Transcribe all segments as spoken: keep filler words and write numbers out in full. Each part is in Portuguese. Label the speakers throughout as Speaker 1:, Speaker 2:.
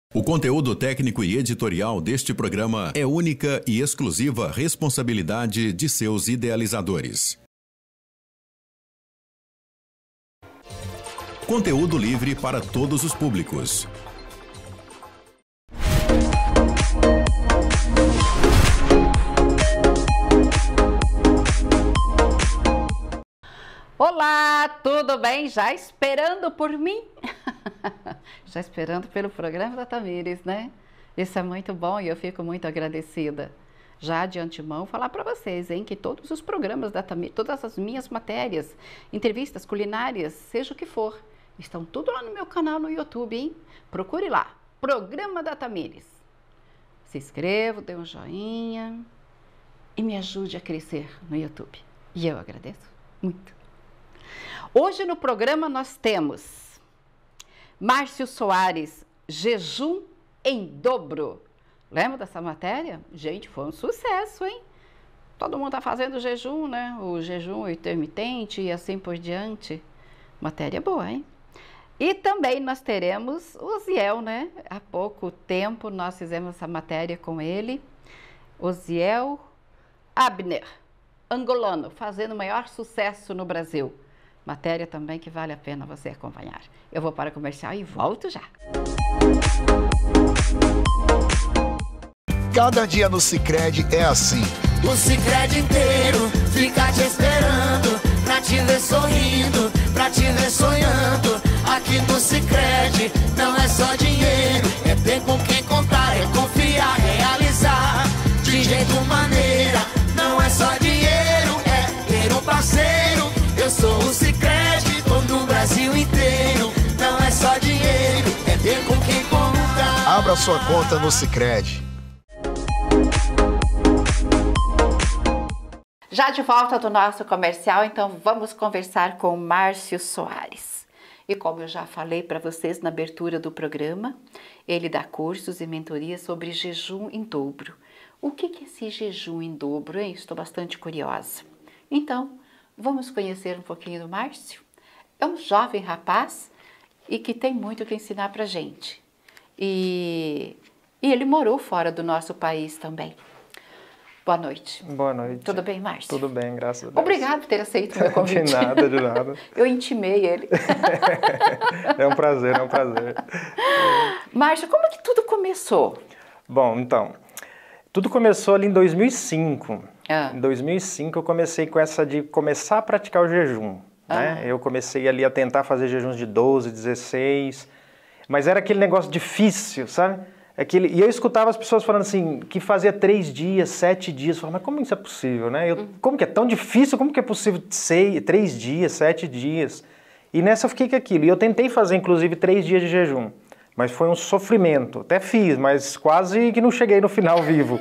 Speaker 1: O conteúdo técnico e editorial deste programa é única e exclusiva responsabilidade de seus idealizadores. Conteúdo livre para todos os públicos.
Speaker 2: Olá, tudo bem? Já esperando por mim? Já esperando pelo programa da Tamires, né? Isso é muito bom e eu fico muito agradecida. Já de antemão falar para vocês, hein, que todos os programas da Tamires, todas as minhas matérias, entrevistas culinárias, seja o que for, estão tudo lá no meu canal no YouTube, hein? Procure lá, Programa da Tamires. Se inscreva, dê um joinha e me ajude a crescer no YouTube. E eu agradeço muito. Hoje no programa nós temos Márcio Soares, jejum em dobro. Lembra dessa matéria? Gente, foi um sucesso, hein? Todo mundo tá fazendo jejum, né? O jejum intermitente e assim por diante. Matéria boa, hein? E também nós teremos o Osiel, né? Há pouco tempo nós fizemos essa matéria com ele. Osiel Abner, angolano, fazendo o maior sucesso no Brasil. Matéria também que vale a pena você acompanhar. Eu vou para o comercial e volto já.
Speaker 3: Cada dia no Sicredi é assim.
Speaker 4: O Sicredi inteiro fica te esperando, pra te ver sorrindo, pra te ver sonhando. Aqui no Sicredi não é só dinheiro, é ter com quem contar, é confiar, realizar. De jeito maneira, não é só dinheiro, é ter um parceiro. Eu sou o Sicredi, tô no Brasil inteiro. Não é só dinheiro, é ter com quem contar.
Speaker 3: Abra sua conta no Sicredi.
Speaker 2: Já de volta do nosso comercial, então vamos conversar com Márcio Soares. E como eu já falei para vocês na abertura do programa, ele dá cursos e mentorias sobre jejum em dobro. O que é esse jejum em dobro, hein? Estou bastante curiosa. Então, vamos conhecer um pouquinho do Márcio? É um jovem rapaz e que tem muito que ensinar pra gente. E, e ele morou fora do nosso país também. Boa noite.
Speaker 5: Boa noite.
Speaker 2: Tudo bem, Márcio?
Speaker 5: Tudo bem, graças a Deus.
Speaker 2: Obrigado por ter aceito o meu convite.
Speaker 5: De nada, de nada.
Speaker 2: Eu intimei ele.
Speaker 5: É um prazer, é um prazer.
Speaker 2: Márcio, como é que tudo começou?
Speaker 5: Bom, então, tudo começou ali em dois mil e cinco.
Speaker 2: Ah.
Speaker 5: Em dois mil e cinco eu comecei com essa de começar a praticar o jejum, né?
Speaker 2: Ah.
Speaker 5: Eu comecei ali a tentar fazer jejuns de doze, dezesseis, mas era aquele negócio difícil, sabe? Aquele... E eu escutava as pessoas falando assim, que fazia três dias, sete dias, eu falava, mas como isso é possível, né? Eu,
Speaker 2: Uhum.
Speaker 5: Como que é tão difícil, como que é possível seis, três dias, sete dias? E nessa eu fiquei com aquilo, e eu tentei fazer inclusive três dias de jejum, mas foi um sofrimento, até fiz, mas quase que não cheguei no final vivo.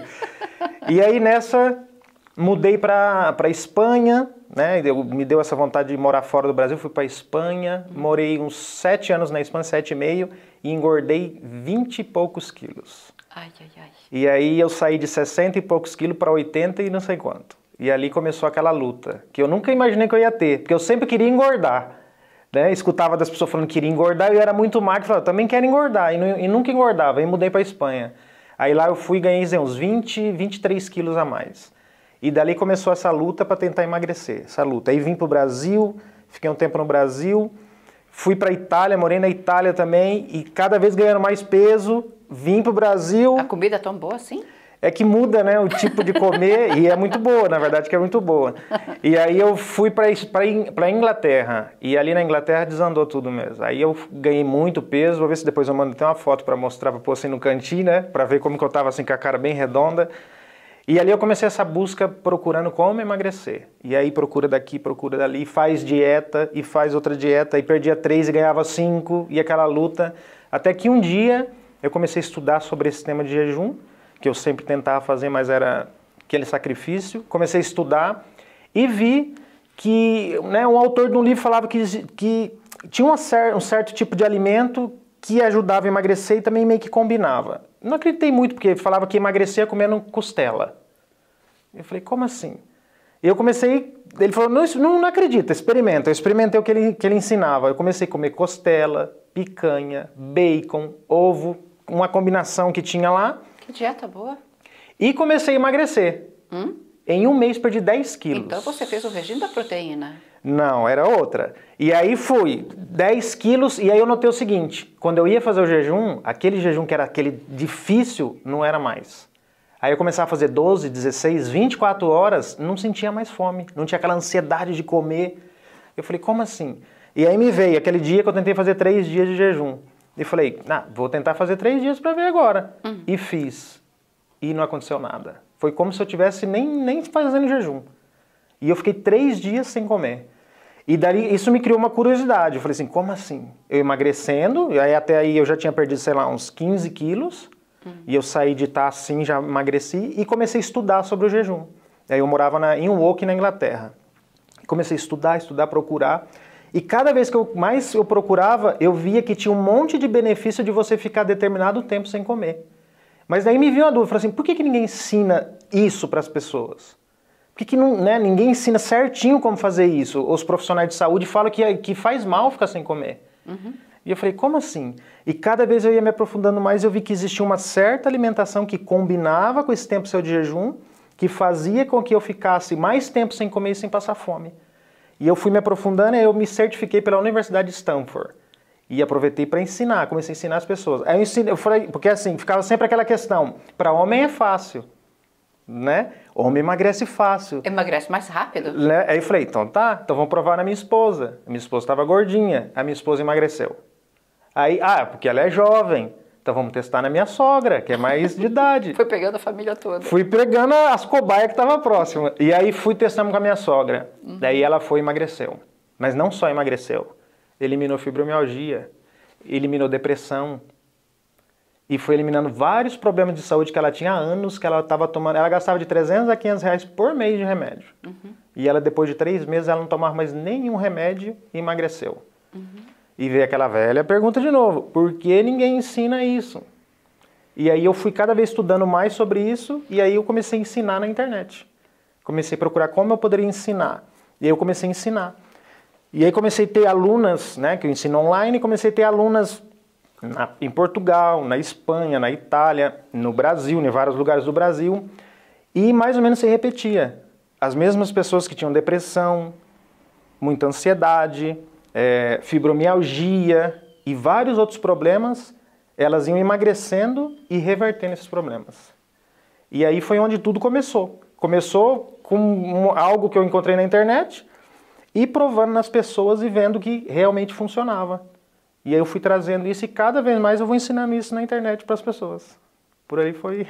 Speaker 5: E aí nessa... Mudei para a Espanha, né? Eu, me deu essa vontade de morar fora do Brasil, fui para a Espanha, morei uns sete anos na Espanha, sete e meio, e engordei vinte e poucos quilos.
Speaker 2: Ai, ai, ai.
Speaker 5: E aí eu saí de sessenta e poucos quilos para oitenta e não sei quanto. E ali começou aquela luta, que eu nunca imaginei que eu ia ter, porque eu sempre queria engordar. Né? Escutava das pessoas falando que queria engordar, e eu era muito magro, e falava, também quero engordar, e, não, e nunca engordava, e mudei para a Espanha. Aí lá eu fui e ganhei uns vinte, vinte e três quilos a mais. E dali começou essa luta para tentar emagrecer, essa luta. Aí vim para o Brasil, fiquei um tempo no Brasil, fui para a Itália, morei na Itália também, e cada vez ganhando mais peso, vim para o Brasil.
Speaker 2: A comida é tão boa assim?
Speaker 5: É que muda, né, o tipo de comer, e é muito boa, na verdade que é muito boa. E aí eu fui para a Inglaterra, e ali na Inglaterra desandou tudo mesmo. Aí eu ganhei muito peso, vou ver se depois eu mando até uma foto para mostrar, para pôr assim no cantinho, né, para ver como que eu estava assim com a cara bem redonda. E ali eu comecei essa busca procurando como emagrecer. E aí procura daqui, procura dali, faz dieta e faz outra dieta, e perdia três e ganhava cinco, e aquela luta. Até que um dia eu comecei a estudar sobre esse tema de jejum, que eu sempre tentava fazer, mas era aquele sacrifício. Comecei a estudar e vi que, né, um autor de um livro falava que, que tinha uma cer- um certo tipo de alimento que ajudava a emagrecer e também meio que combinava. Não acreditei muito, porque ele falava que emagrecia comendo costela. Eu falei, como assim? E eu comecei, ele falou, não, não, não acredita, experimenta. Eu experimentei o que ele, que ele ensinava. Eu comecei a comer costela, picanha, bacon, ovo, uma combinação que tinha lá.
Speaker 2: Que dieta boa.
Speaker 5: E comecei a emagrecer.
Speaker 2: Hum?
Speaker 5: Em um mês perdi dez quilos.
Speaker 2: Então você fez o regime da proteína.
Speaker 5: Não, era outra. E aí fui, dez quilos, e aí eu notei o seguinte, quando eu ia fazer o jejum, aquele jejum que era aquele difícil, não era mais. Aí eu começava a fazer doze, dezesseis, vinte e quatro horas, não sentia mais fome, não tinha aquela ansiedade de comer. Eu falei, como assim? E aí me veio aquele dia que eu tentei fazer três dias de jejum. E falei, ah, vou tentar fazer três dias para ver agora. Uhum. E fiz. E não aconteceu nada. Foi como se eu tivesse nem, nem fazendo jejum. E eu fiquei três dias sem comer. E daí isso me criou uma curiosidade. Eu falei assim, como assim? Eu emagrecendo, e aí até aí eu já tinha perdido, sei lá, uns quinze quilos. Uhum. E eu saí de estar assim, já emagreci. E comecei a estudar sobre o jejum. Aí eu morava na, em Woking, na Inglaterra. Comecei a estudar, estudar, procurar. E cada vez que eu mais eu procurava, eu via que tinha um monte de benefício de você ficar determinado tempo sem comer. Mas daí me veio uma dúvida, falei assim, por que, que ninguém ensina isso para as pessoas? Por que, que não, né, ninguém ensina certinho como fazer isso? Os profissionais de saúde falam que, que faz mal ficar sem comer. Uhum. E eu falei, como assim? E cada vez eu ia me aprofundando mais, eu vi que existia uma certa alimentação que combinava com esse tempo seu de jejum, que fazia com que eu ficasse mais tempo sem comer e sem passar fome. E eu fui me aprofundando e eu me certifiquei pela Universidade de Stanford. E aproveitei para ensinar, comecei a ensinar as pessoas. Aí eu ensinei, eu falei, porque assim, ficava sempre aquela questão, para homem é fácil, né? Homem emagrece fácil.
Speaker 2: Emagrece mais rápido.
Speaker 5: Né? Aí eu falei, então tá, então vamos provar na minha esposa. A minha esposa estava gordinha, a minha esposa emagreceu. Aí, ah, porque ela é jovem. Então vamos testar na minha sogra, que é mais de idade.
Speaker 2: Foi pegando a família toda.
Speaker 5: Fui pegando as cobaias que estavam próximas. E aí fui testando com a minha sogra. Uhum. Daí ela foi e emagreceu. Mas não só emagreceu. Eliminou fibromialgia, eliminou depressão. E foi eliminando vários problemas de saúde que ela tinha há anos, que ela estava tomando. Ela gastava de trezentos a quinhentos reais por mês de remédio. Uhum. E ela, depois de três meses, ela não tomava mais nenhum remédio e emagreceu. Uhum. E veio aquela velha pergunta de novo, por que ninguém ensina isso? E aí eu fui cada vez estudando mais sobre isso, e aí eu comecei a ensinar na internet. Comecei a procurar como eu poderia ensinar. E aí eu comecei a ensinar. E aí comecei a ter alunas, né, que eu ensino online, e comecei a ter alunas na, em Portugal, na Espanha, na Itália, no Brasil, em vários lugares do Brasil. E mais ou menos se repetia. As mesmas pessoas que tinham depressão, muita ansiedade, É, fibromialgia e vários outros problemas, elas iam emagrecendo e revertendo esses problemas. E aí foi onde tudo começou. Começou com um, algo que eu encontrei na internet e provando nas pessoas e vendo que realmente funcionava. E aí eu fui trazendo isso e cada vez mais eu vou ensinando isso na internet para as pessoas. Por aí foi.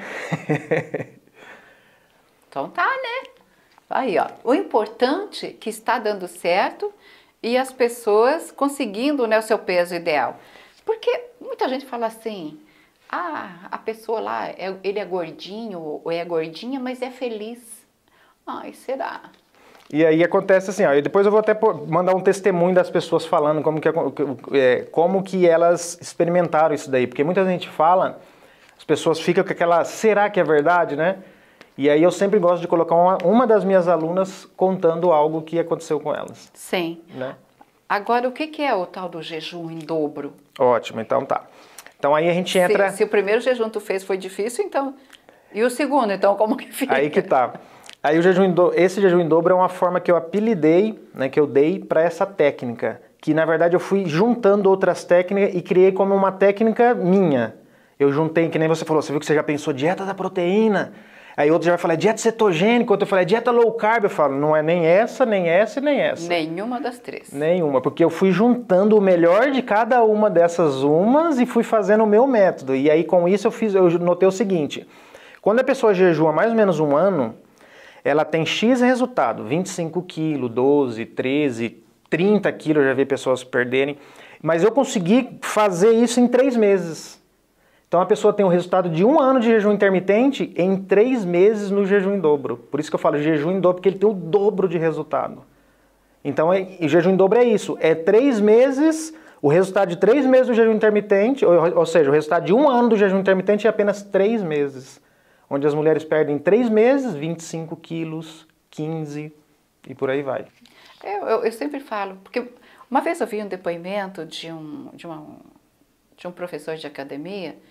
Speaker 2: Então tá, né? Aí, ó. O importante é que está dando certo e as pessoas conseguindo, né, o seu peso ideal. Porque muita gente fala assim, ah, a pessoa lá, é, ele é gordinho ou é gordinha, mas é feliz. Ai, será?
Speaker 5: E aí acontece assim, ó, e depois eu vou até mandar um testemunho das pessoas falando como que, é, como que elas experimentaram isso daí. Porque muita gente fala, as pessoas ficam com aquela, será que é verdade, né? E aí eu sempre gosto de colocar uma, uma das minhas alunas contando algo que aconteceu com elas.
Speaker 2: Sim.
Speaker 5: Né?
Speaker 2: Agora, o que é o tal do jejum em dobro?
Speaker 5: Ótimo, então tá. Então aí a gente entra...
Speaker 2: Se, se o primeiro jejum tu fez foi difícil, então... E o segundo, então, como que fica?
Speaker 5: Aí que tá. Aí o jejum em do... esse jejum em dobro é uma forma que eu apelidei, né, que eu dei para essa técnica. Que na verdade eu fui juntando outras técnicas e criei como uma técnica minha. Eu juntei, que nem você falou, você viu que você já pensou dieta da proteína... Aí outro já vai falar dieta cetogênica, outro vai falar dieta low carb. Eu falo, não é nem essa, nem essa e nem essa.
Speaker 2: Nenhuma das três.
Speaker 5: Nenhuma, porque eu fui juntando o melhor de cada uma dessas umas e fui fazendo o meu método. E aí com isso eu, fiz, eu notei o seguinte, quando a pessoa jejua mais ou menos um ano, ela tem X resultado, vinte e cinco quilos, doze, treze, trinta quilos, eu já vi pessoas perderem. Mas eu consegui fazer isso em três meses. Então a pessoa tem o resultado de um ano de jejum intermitente em três meses no jejum em dobro. Por isso que eu falo jejum em dobro, porque ele tem o dobro de resultado. Então é, o jejum em dobro é isso, é três meses, o resultado de três meses do jejum intermitente, ou, ou seja, o resultado de um ano do jejum intermitente é apenas três meses. Onde as mulheres perdem em três meses vinte e cinco quilos, quinze e por aí vai.
Speaker 2: Eu, eu, eu sempre falo, porque uma vez eu vi um depoimento de um, de uma, de um professor de academia.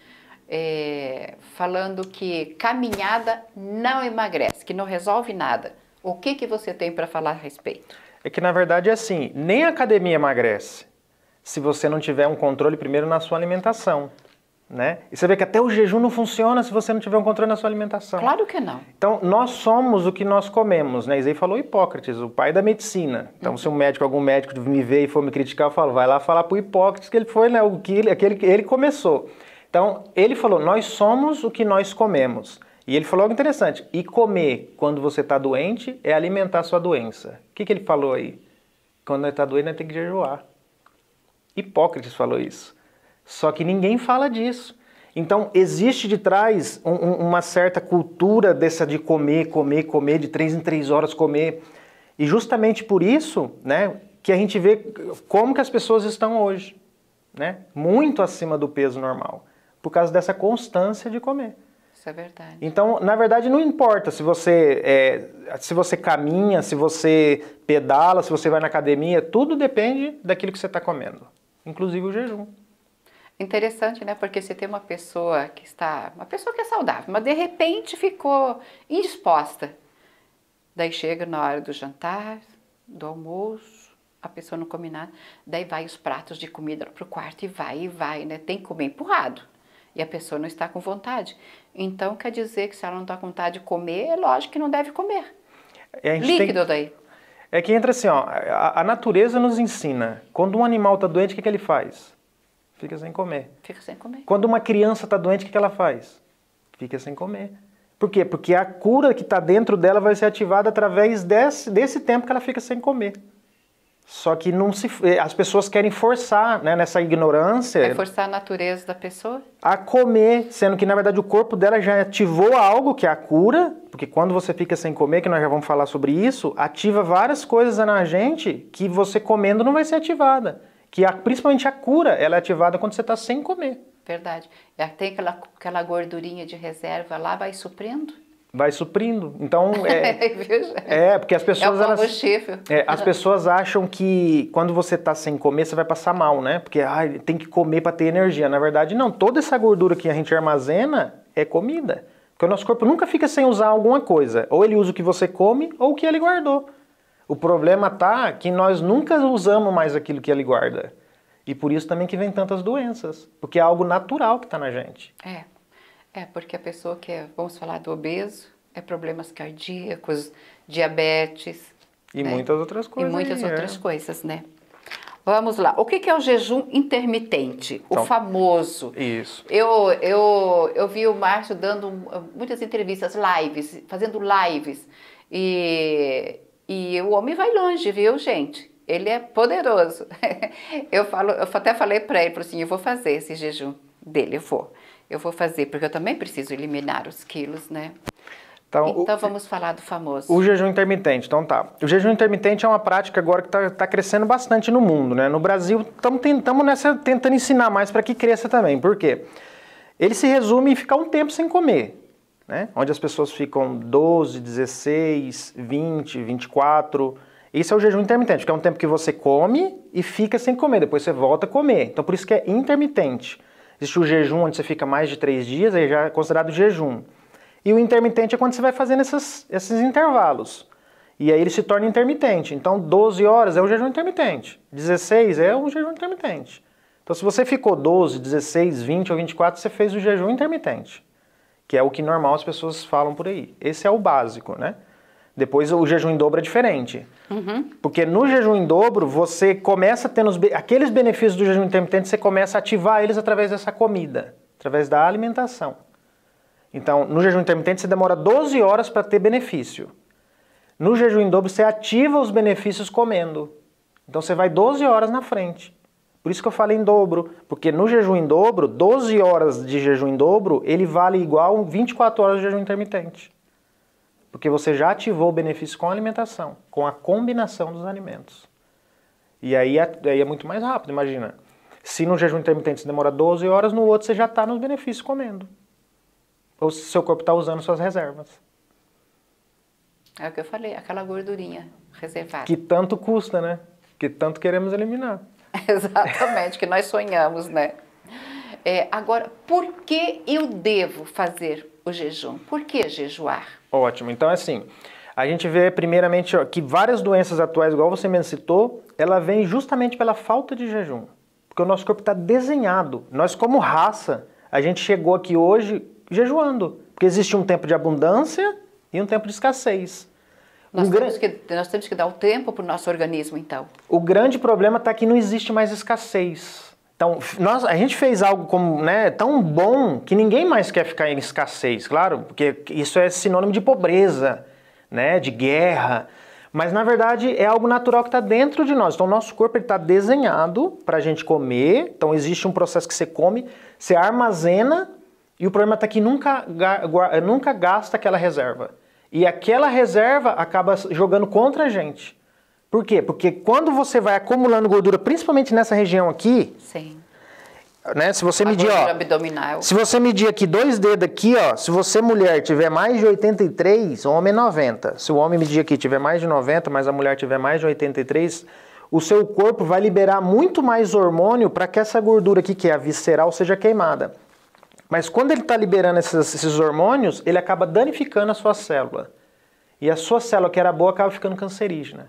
Speaker 2: é, falando que caminhada não emagrece, que não resolve nada. O que, que você tem para falar a respeito?
Speaker 5: É que, na verdade, é assim, nem a academia emagrece se você não tiver um controle primeiro na sua alimentação, né? E você vê que até o jejum não funciona se você não tiver um controle na sua alimentação.
Speaker 2: Claro que não.
Speaker 5: Então, nós somos o que nós comemos, né? Isso aí falou Hipócrates, o pai da medicina. Então, uhum. se um médico, algum médico me ver e for me criticar, eu falo, vai lá falar pro Hipócrates que ele foi, né, o que ele, aquele que ele começou. Então, ele falou, nós somos o que nós comemos. E ele falou algo interessante, e comer quando você está doente é alimentar a sua doença. O que, que ele falou aí? Quando nós está doente, nós temos que jejuar. Hipócrates falou isso. Só que ninguém fala disso. Então, existe de trás um, um, uma certa cultura dessa de comer, comer, comer, de três em três horas comer. E justamente por isso, né, que a gente vê como que as pessoas estão hoje, né? Muito acima do peso normal, por causa dessa constância de comer.
Speaker 2: Isso é verdade.
Speaker 5: Então, na verdade, não importa se você, é, se você caminha, se você pedala, se você vai na academia, tudo depende daquilo que você está comendo, inclusive o jejum.
Speaker 2: Interessante, né? Porque você tem uma pessoa que está, uma pessoa que é saudável, mas de repente ficou indisposta. Daí chega na hora do jantar, do almoço, a pessoa não come nada, daí vai os pratos de comida para o quarto e vai, e vai, né? Tem que comer empurrado. E a pessoa não está com vontade. Então, quer dizer que se ela não está com vontade de comer, é lógico que não deve comer. Líquido tem... daí.
Speaker 5: É que entra assim, ó, a, a natureza nos ensina. Quando um animal está doente, o que, que ele faz? Fica sem comer.
Speaker 2: Fica sem comer.
Speaker 5: Quando uma criança está doente, o que, que ela faz? Fica sem comer. Por quê? Porque a cura que está dentro dela vai ser ativada através desse, desse tempo que ela fica sem comer. Só que não se, as pessoas querem forçar, né, nessa ignorância...
Speaker 2: É forçar a natureza da pessoa?
Speaker 5: A comer, sendo que, na verdade, o corpo dela já ativou algo, que é a cura, porque quando você fica sem comer, que nós já vamos falar sobre isso, ativa várias coisas na gente que você comendo não vai ser ativada. Que a, principalmente a cura, ela é ativada quando você está sem comer.
Speaker 2: Verdade. Tem aquela, aquela gordurinha de reserva lá, vai suprindo?
Speaker 5: Vai suprindo. Então, é, é porque as pessoas...
Speaker 2: É o combustível.
Speaker 5: Elas, é, as pessoas acham que quando você está sem comer, você vai passar mal, né? Porque ai, tem que comer para ter energia. Na verdade, não. Toda essa gordura que a gente armazena é comida. Porque o nosso corpo nunca fica sem usar alguma coisa. Ou ele usa o que você come, ou o que ele guardou. O problema tá que nós nunca usamos mais aquilo que ele guarda. E por isso também que vem tantas doenças. Porque é algo natural que está na gente.
Speaker 2: É. É, porque a pessoa que é, vamos falar do obeso, é problemas cardíacos, diabetes.
Speaker 5: E
Speaker 2: né?
Speaker 5: muitas outras coisas.
Speaker 2: E muitas
Speaker 5: aí,
Speaker 2: outras
Speaker 5: é.
Speaker 2: coisas, né? Vamos lá. O que, que é o jejum intermitente?
Speaker 5: Então,
Speaker 2: o famoso.
Speaker 5: Isso.
Speaker 2: Eu, eu, eu vi o Márcio dando muitas entrevistas, lives, fazendo lives. E, e o homem vai longe, viu, gente? Ele é poderoso. Eu, falo, eu até falei para ele, assim, eu vou fazer esse jejum dele, eu vou. Eu vou fazer, porque eu também preciso eliminar os quilos, né? Então, então o, vamos falar do famoso.
Speaker 5: O jejum intermitente, então tá. O jejum intermitente é uma prática agora que está tá crescendo bastante no mundo, né? No Brasil, estamos nessa tentando ensinar mais para que cresça também. Por quê? Ele se resume em ficar um tempo sem comer, né? Onde as pessoas ficam doze, dezesseis, vinte, vinte e quatro... Isso é o jejum intermitente, que é um tempo que você come e fica sem comer, depois você volta a comer. Então, por isso que é intermitente. Existe o jejum, onde você fica mais de três dias, aí já é considerado jejum. E o intermitente é quando você vai fazendo esses, esses intervalos. E aí ele se torna intermitente. Então, doze horas é o jejum intermitente. dezesseis é o jejum intermitente. Então, se você ficou doze, dezesseis, vinte ou vinte e quatro, você fez o jejum intermitente. Que é o que normal as pessoas falam por aí. Esse é o básico, né? Depois o jejum em dobro é diferente. Uhum. Porque no jejum em dobro, você começa tendo os, aqueles benefícios do jejum intermitente, você começa a ativar eles através dessa comida, através da alimentação. Então, no jejum intermitente, você demora doze horas para ter benefício. No jejum em dobro, você ativa os benefícios comendo. Então, você vai doze horas na frente. Por isso que eu falei em dobro, porque no jejum em dobro, doze horas de jejum em dobro, ele vale igual vinte e quatro horas de jejum intermitente. Porque você já ativou o benefício com a alimentação, com a combinação dos alimentos. E aí é, aí é muito mais rápido, imagina. Se no jejum intermitente você demora doze horas, no outro você já está nos benefícios comendo. Ou se seu corpo está usando suas reservas.
Speaker 2: É o que eu falei, aquela gordurinha reservada.
Speaker 5: Que tanto custa, né? Que tanto queremos eliminar.
Speaker 2: Exatamente, que nós sonhamos, né? É, agora, por que eu devo fazer o jejum? Por que jejuar?
Speaker 5: Ótimo. Então, assim, a gente vê primeiramente ó, que várias doenças atuais, igual você mesmo citou, ela vem justamente pela falta de jejum. Porque o nosso corpo está desenhado. Nós, como raça, a gente chegou aqui hoje jejuando. Porque existe um tempo de abundância e um tempo de escassez.
Speaker 2: Nós,
Speaker 5: um
Speaker 2: temos,
Speaker 5: gran...
Speaker 2: que, nós temos que dar o tempo para o nosso organismo, então.
Speaker 5: O grande problema está que não existe mais escassez. Então, nós, a gente fez algo como, né, tão bom que ninguém mais quer ficar em escassez, claro, porque isso é sinônimo de pobreza, né, de guerra. Mas, na verdade, é algo natural que está dentro de nós. Então, o nosso corpo está desenhado para a gente comer. Então, existe um processo que você come, você armazena, e o problema está que nunca, nunca gasta aquela reserva. E aquela reserva acaba jogando contra a gente. Por quê? Porque quando você vai acumulando gordura, principalmente nessa região aqui,
Speaker 2: sim.
Speaker 5: Né, se você
Speaker 2: a
Speaker 5: medir, ó,
Speaker 2: abdominal. Se
Speaker 5: você medir aqui dois dedos aqui, ó, se você mulher tiver mais de oitenta e três, o homem é noventa. Se o homem medir aqui tiver mais de noventa, mas a mulher tiver mais de oitenta e três, o seu corpo vai liberar muito mais hormônio para que essa gordura aqui, que é a visceral, seja queimada. Mas quando ele está liberando esses, esses hormônios, ele acaba danificando a sua célula. E a sua célula, que era boa, acaba ficando cancerígena.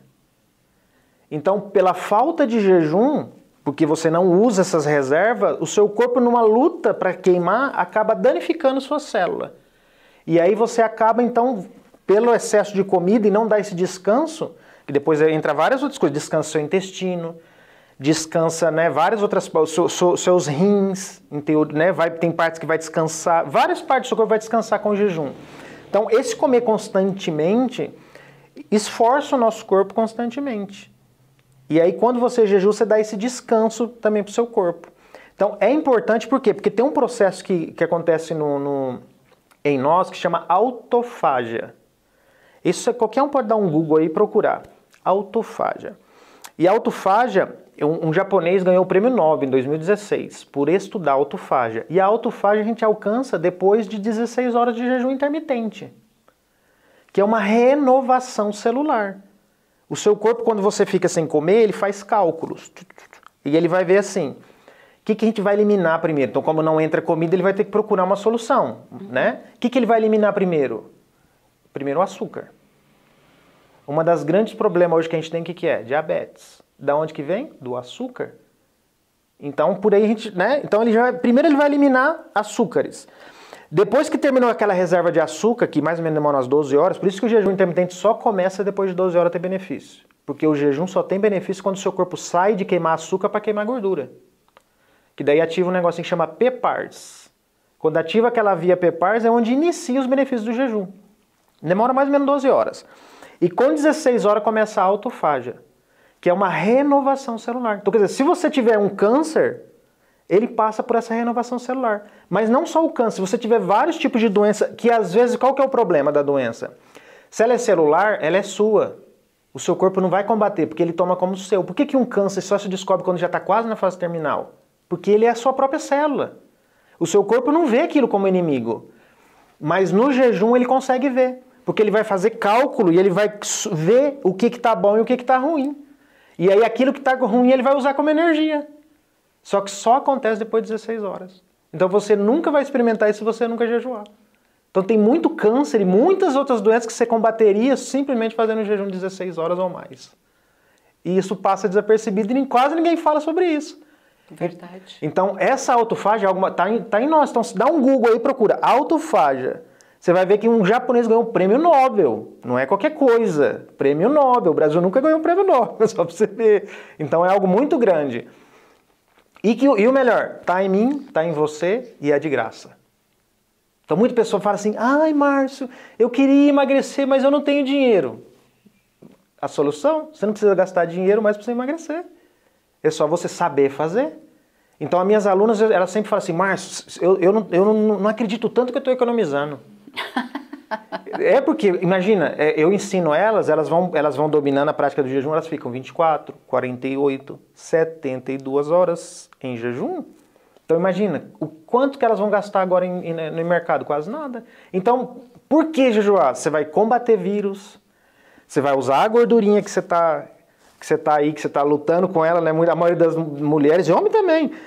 Speaker 5: Então, pela falta de jejum, porque você não usa essas reservas, o seu corpo, numa luta para queimar, acaba danificando sua célula. E aí você acaba, então, pelo excesso de comida e não dar esse descanso, que depois entra várias outras coisas, descansa seu intestino, descansa, né, várias outras, seu, seu, seus rins, né, vai, tem partes que vai descansar, várias partes do seu corpo vai descansar com o jejum. Então, esse comer constantemente esforça o nosso corpo constantemente. E aí, quando você jejua, você dá esse descanso também para o seu corpo. Então, é importante, por quê? Porque tem um processo que, que acontece no, no, em nós que chama autofágia. Isso, qualquer um pode dar um Google aí e procurar. Autofágia. E a autofágia, um, um japonês ganhou o prêmio Nobel em dois mil e dezesseis por estudar a autofágia. E a autofágia a gente alcança depois de dezesseis horas de jejum intermitente, que é uma renovação celular. O seu corpo, quando você fica sem comer, ele faz cálculos. E ele vai ver assim, o que, que a gente vai eliminar primeiro? Então, como não entra comida, ele vai ter que procurar uma solução, né? O que, que ele vai eliminar primeiro? Primeiro o açúcar. Uma das grandes problemas hoje que a gente tem, o que, que é? Diabetes. Da onde que vem? Do açúcar. Então, por aí a gente, né? Então, ele já, primeiro ele vai eliminar açúcares. Depois que terminou aquela reserva de açúcar, que mais ou menos demora umas doze horas, por isso que o jejum intermitente só começa depois de doze horas a ter benefício. Porque o jejum só tem benefício quando o seu corpo sai de queimar açúcar para queimar gordura. Que daí ativa um negocinho que chama P P A R S. Quando ativa aquela via P P A R S é onde inicia os benefícios do jejum. Demora mais ou menos doze horas. E com dezesseis horas começa a autofágia, que é uma renovação celular. Então, quer dizer, se você tiver um câncer, ele passa por essa renovação celular. Mas não só o câncer, se você tiver vários tipos de doença, que às vezes, qual que é o problema da doença? Se ela é celular, ela é sua. O seu corpo não vai combater, porque ele toma como seu. Por que que um câncer só se descobre quando já está quase na fase terminal? Porque ele é a sua própria célula. O seu corpo não vê aquilo como inimigo. Mas no jejum ele consegue ver. Porque ele vai fazer cálculo e ele vai ver o que está bom e o que está ruim. E aí aquilo que está ruim ele vai usar como energia. Só que só acontece depois de dezesseis horas. Então você nunca vai experimentar isso se você nunca jejuar. Então tem muito câncer e muitas outras doenças que você combateria simplesmente fazendo jejum de dezesseis horas ou mais. E isso passa desapercebido e quase ninguém fala sobre isso.
Speaker 2: Verdade.
Speaker 5: Então essa autofágia está em, tá em nós. Então dá um Google aí e procura autofágia. Você vai ver que um japonês ganhou um prêmio Nobel. Não é qualquer coisa. Prêmio Nobel. O Brasil nunca ganhou um prêmio Nobel, só para você ver. Então é algo muito grande. E, que, e o melhor, está em mim, está em você e é de graça. Então muita pessoa fala assim, ai Márcio, eu queria emagrecer, mas eu não tenho dinheiro. A solução? Você não precisa gastar dinheiro mais para você emagrecer. É só você saber fazer. Então as minhas alunas, elas sempre falam assim, Márcio, eu, eu, não, eu não, não acredito tanto que eu estou economizando. É porque, imagina, eu ensino elas, elas vão, elas vão dominando a prática do jejum, elas ficam vinte e quatro, quarenta e oito, setenta e duas horas em jejum. Então imagina, o quanto que elas vão gastar agora em, em, no mercado? Quase nada. Então, por que jejuar? Você vai combater vírus, você vai usar a gordurinha que você está que você tá aí, que você está lutando com ela, né? A maioria das mulheres, e homem também.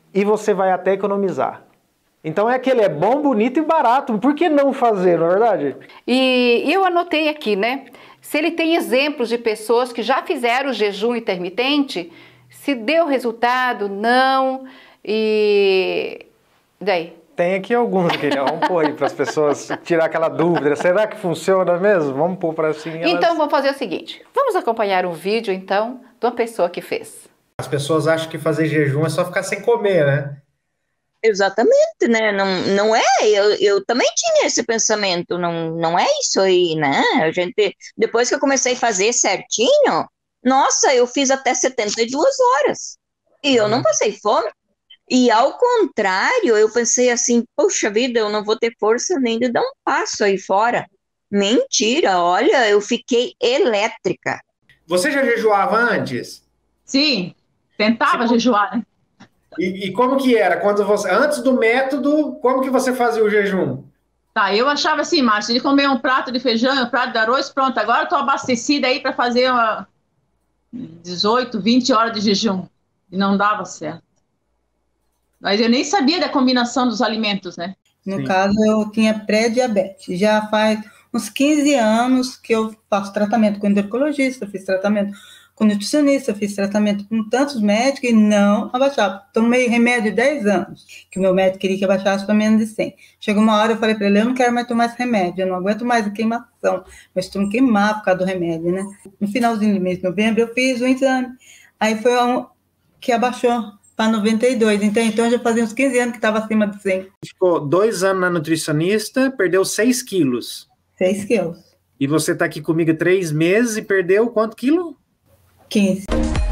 Speaker 5: e você vai até economizar. Então é aquele, é bom, bonito e barato. Por que não fazer, não é verdade?
Speaker 2: E eu anotei aqui, né? Se ele tem exemplos de pessoas que já fizeram o jejum intermitente, se deu resultado, não, e daí?
Speaker 5: Tem aqui alguns, queria. Vamos pôr aí para as pessoas tirar aquela dúvida. Será que funciona mesmo? Vamos pôr para assim. Elas...
Speaker 2: Então vamos fazer o seguinte, vamos acompanhar um vídeo então de uma pessoa que fez.
Speaker 5: As pessoas acham que fazer jejum é só ficar sem comer, né?
Speaker 6: Exatamente, né? Não, não é, eu, eu também tinha esse pensamento, não, não é isso aí, né? A gente, depois que eu comecei a fazer certinho, nossa, eu fiz até setenta e duas horas e eu não passei fome. E ao contrário, eu pensei assim, poxa vida, eu não vou ter força nem de dar um passo aí fora. Mentira, olha, eu fiquei elétrica.
Speaker 5: Você já jejuava antes?
Speaker 7: Sim, tentava Sim. jejuar, né?
Speaker 5: E, e como que era? Quando você, antes do método, como que você fazia o jejum?
Speaker 7: Tá, eu achava assim, Márcio, de comer um prato de feijão, um prato de arroz, pronto, agora eu tô abastecida aí para fazer uma dezoito, vinte horas de jejum. E não dava certo. Mas eu nem sabia da combinação dos alimentos, né?
Speaker 8: No Sim. caso, eu tinha pré-diabetes. Já faz uns quinze anos que eu faço tratamento com endocrinologista, fiz tratamento com nutricionista, fiz tratamento com tantos médicos e não abaixava. Tomei remédio dez anos, que o meu médico queria que abaixasse para menos de cem. Chegou uma hora, eu falei para ele, eu não quero mais tomar esse remédio, eu não aguento mais a queimação. Meu estômago queimava por causa do remédio, né? No finalzinho do mês de novembro, eu fiz o exame. Aí foi um que abaixou para noventa e dois. Então, então, já fazia uns quinze anos que estava acima de cem.
Speaker 5: Ficou dois anos na nutricionista, perdeu seis quilos.
Speaker 8: seis quilos.
Speaker 5: E você está aqui comigo três meses e perdeu quanto quilo?
Speaker 8: quinze.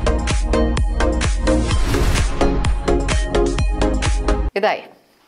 Speaker 2: E daí?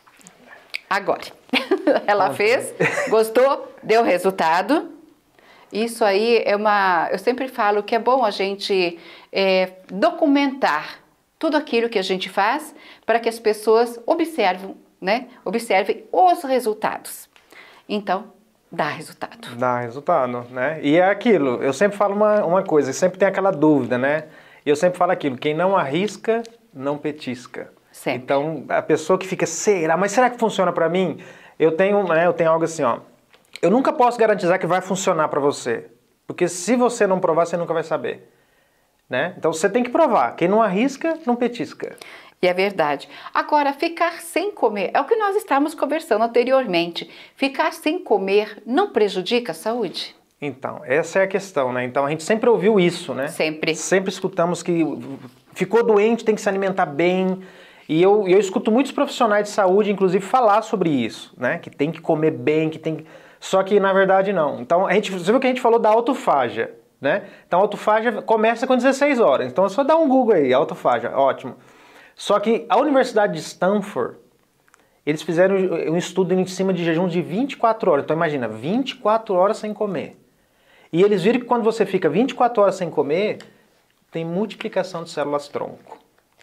Speaker 2: Agora. Ela fez, gostou, deu resultado. Isso aí é uma... Eu sempre falo que é bom a gente é, documentar tudo aquilo que a gente faz para que as pessoas observem, né? Observem os resultados. Então, dá resultado. Dá
Speaker 5: resultado, né? E é aquilo, eu sempre falo uma, uma coisa, sempre tem aquela dúvida, né? E eu sempre falo aquilo, quem não arrisca, não petisca.
Speaker 2: Sempre.
Speaker 5: Então, a pessoa que fica, será? Mas será que funciona para mim? Eu tenho, né, eu tenho algo assim, ó. Eu nunca posso garantizar que vai funcionar para você. Porque se você não provar, você nunca vai saber. Né? Então, você tem que provar. Quem não arrisca, não petisca.
Speaker 2: E é verdade. Agora, ficar sem comer, é o que nós estávamos conversando anteriormente. Ficar sem comer não prejudica a saúde?
Speaker 5: Então, essa é a questão, né? Então, a gente sempre ouviu isso, né?
Speaker 2: Sempre.
Speaker 5: Sempre escutamos que ficou doente, tem que se alimentar bem. E eu, eu escuto muitos profissionais de saúde, inclusive, falar sobre isso, né? Que tem que comer bem, que tem que... Só que, na verdade, não. Então, a gente, você viu que a gente falou da autofagia, né? Então, a autofagia começa com dezesseis horas. Então, é só dar um Google aí, autofagia, ótimo. Só que a Universidade de Stanford, eles fizeram um estudo em cima de jejum de vinte e quatro horas. Então, imagina, vinte e quatro horas sem comer. E eles viram que quando você fica vinte e quatro horas sem comer, tem multiplicação de células-tronco.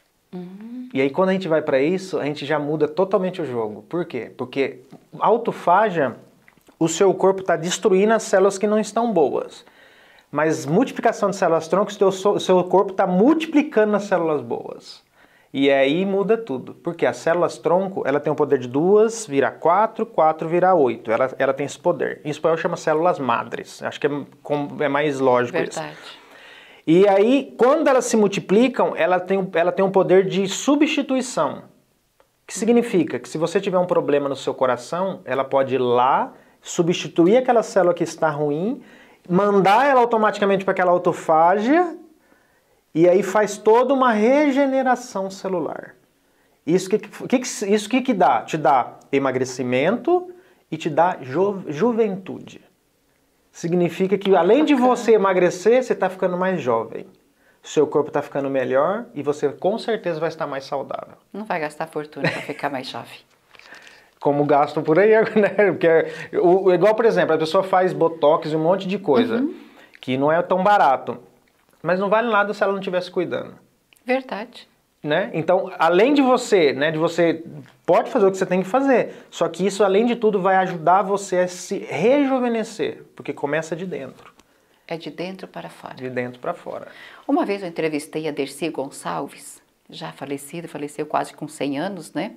Speaker 5: Uhum. E aí, quando a gente vai para isso, a gente já muda totalmente o jogo. Por quê? Porque autofagia, o seu corpo está destruindo as células que não estão boas. Mas multiplicação de células-tronco, o seu corpo está multiplicando as células boas. E aí muda tudo. Porque as células-tronco, ela tem o poder de duas, vira quatro, quatro vira oito. Ela, ela tem esse poder. Em espanhol chama células-madres. Acho que é, é mais lógico
Speaker 2: Verdade.
Speaker 5: Isso. E aí, quando elas se multiplicam, ela tem, ela tem um poder de substituição. Que significa que se você tiver um problema no seu coração, ela pode ir lá, substituir aquela célula que está ruim, mandar ela automaticamente para aquela autofágia, e aí faz toda uma regeneração celular. Isso que, que, isso que, que dá? Te dá emagrecimento e te dá ju, juventude. Significa que além de você emagrecer, você está ficando mais jovem. Seu corpo está ficando melhor e você com certeza vai estar mais saudável.
Speaker 2: Não vai gastar fortuna para ficar mais jovem.
Speaker 5: Como gastam por aí, né? Porque, o, igual, por exemplo, a pessoa faz botox e um monte de coisa, uhum. que não é tão barato. Mas não vale nada se ela não estivesse cuidando.
Speaker 2: Verdade.
Speaker 5: Né? Então, além de você, né, de você pode fazer o que você tem que fazer, só que isso, além de tudo, vai ajudar você a se rejuvenescer, porque começa de dentro.
Speaker 2: É de dentro para fora.
Speaker 5: De dentro para fora.
Speaker 2: Uma vez eu entrevistei a Dercy Gonçalves já falecida, faleceu quase com cem anos, né?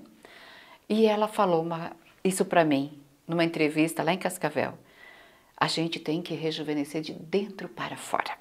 Speaker 2: E ela falou uma, isso para mim, numa entrevista lá em Cascavel. A gente tem que rejuvenescer de dentro para fora.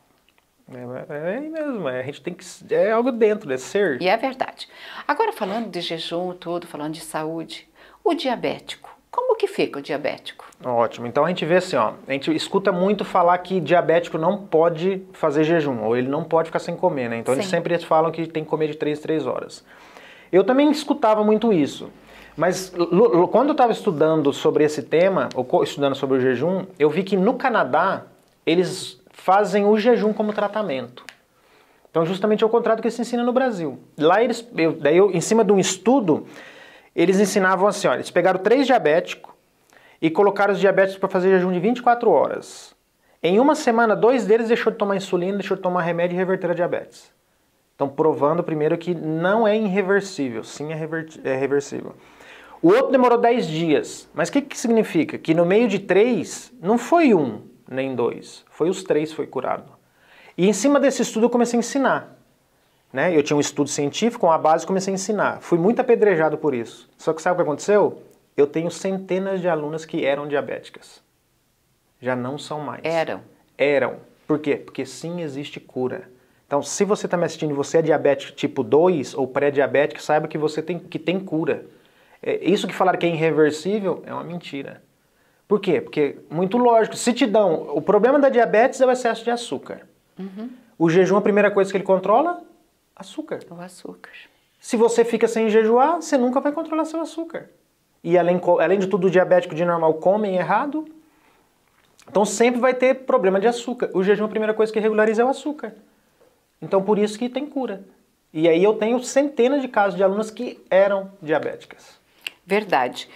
Speaker 5: É, é mesmo, a gente tem que... É algo dentro, é ser.
Speaker 2: E é verdade. Agora, falando de jejum, tudo, falando de saúde, o diabético, como que fica o diabético?
Speaker 5: Ótimo, então a gente vê assim, ó, a gente escuta muito falar que diabético não pode fazer jejum, ou ele não pode ficar sem comer, né? Então
Speaker 2: Sim.
Speaker 5: eles sempre falam que tem que comer de três em três horas. Eu também escutava muito isso, mas quando eu estava estudando sobre esse tema, ou estudando sobre o jejum, eu vi que no Canadá eles fazem o jejum como tratamento. Então justamente é o contrário do que se ensina no Brasil. Lá eles, eu, daí eu, em cima de um estudo, eles ensinavam assim, ó, eles pegaram três diabéticos e colocaram os diabéticos para fazer jejum de vinte e quatro horas. Em uma semana, dois deles deixou de tomar insulina, deixou de tomar remédio e reverteram a diabetes. Então provando primeiro que não é irreversível, sim é, é reversível. O outro demorou dez dias, mas o que, que significa? Que no meio de três, não foi um nem dois, foi os três que foi curado. E em cima desse estudo eu comecei a ensinar. Né? Eu tinha um estudo científico, com a base comecei a ensinar. Fui muito apedrejado por isso. Só que sabe o que aconteceu? Eu tenho centenas de alunas que eram diabéticas. Já não são mais.
Speaker 2: Eram.
Speaker 5: Eram. Por quê? Porque sim existe cura. Então, se você está me assistindo e você é diabético tipo dois ou pré-diabético, saiba que você tem, que tem cura. É, isso que falaram que é irreversível é uma mentira. Por quê? Porque, muito lógico, se te dão... O problema da diabetes é o excesso de açúcar. Uhum. O jejum, a primeira coisa que ele controla... Açúcar.
Speaker 2: O açúcar.
Speaker 5: Se você fica sem jejuar, você nunca vai controlar seu açúcar. E além, além de tudo, o diabético de normal comem errado. Então sempre vai ter problema de açúcar. O jejum, a primeira coisa que regulariza é o açúcar. Então por isso que tem cura. E aí eu tenho centenas de casos de alunas que eram diabéticas.
Speaker 2: Verdade.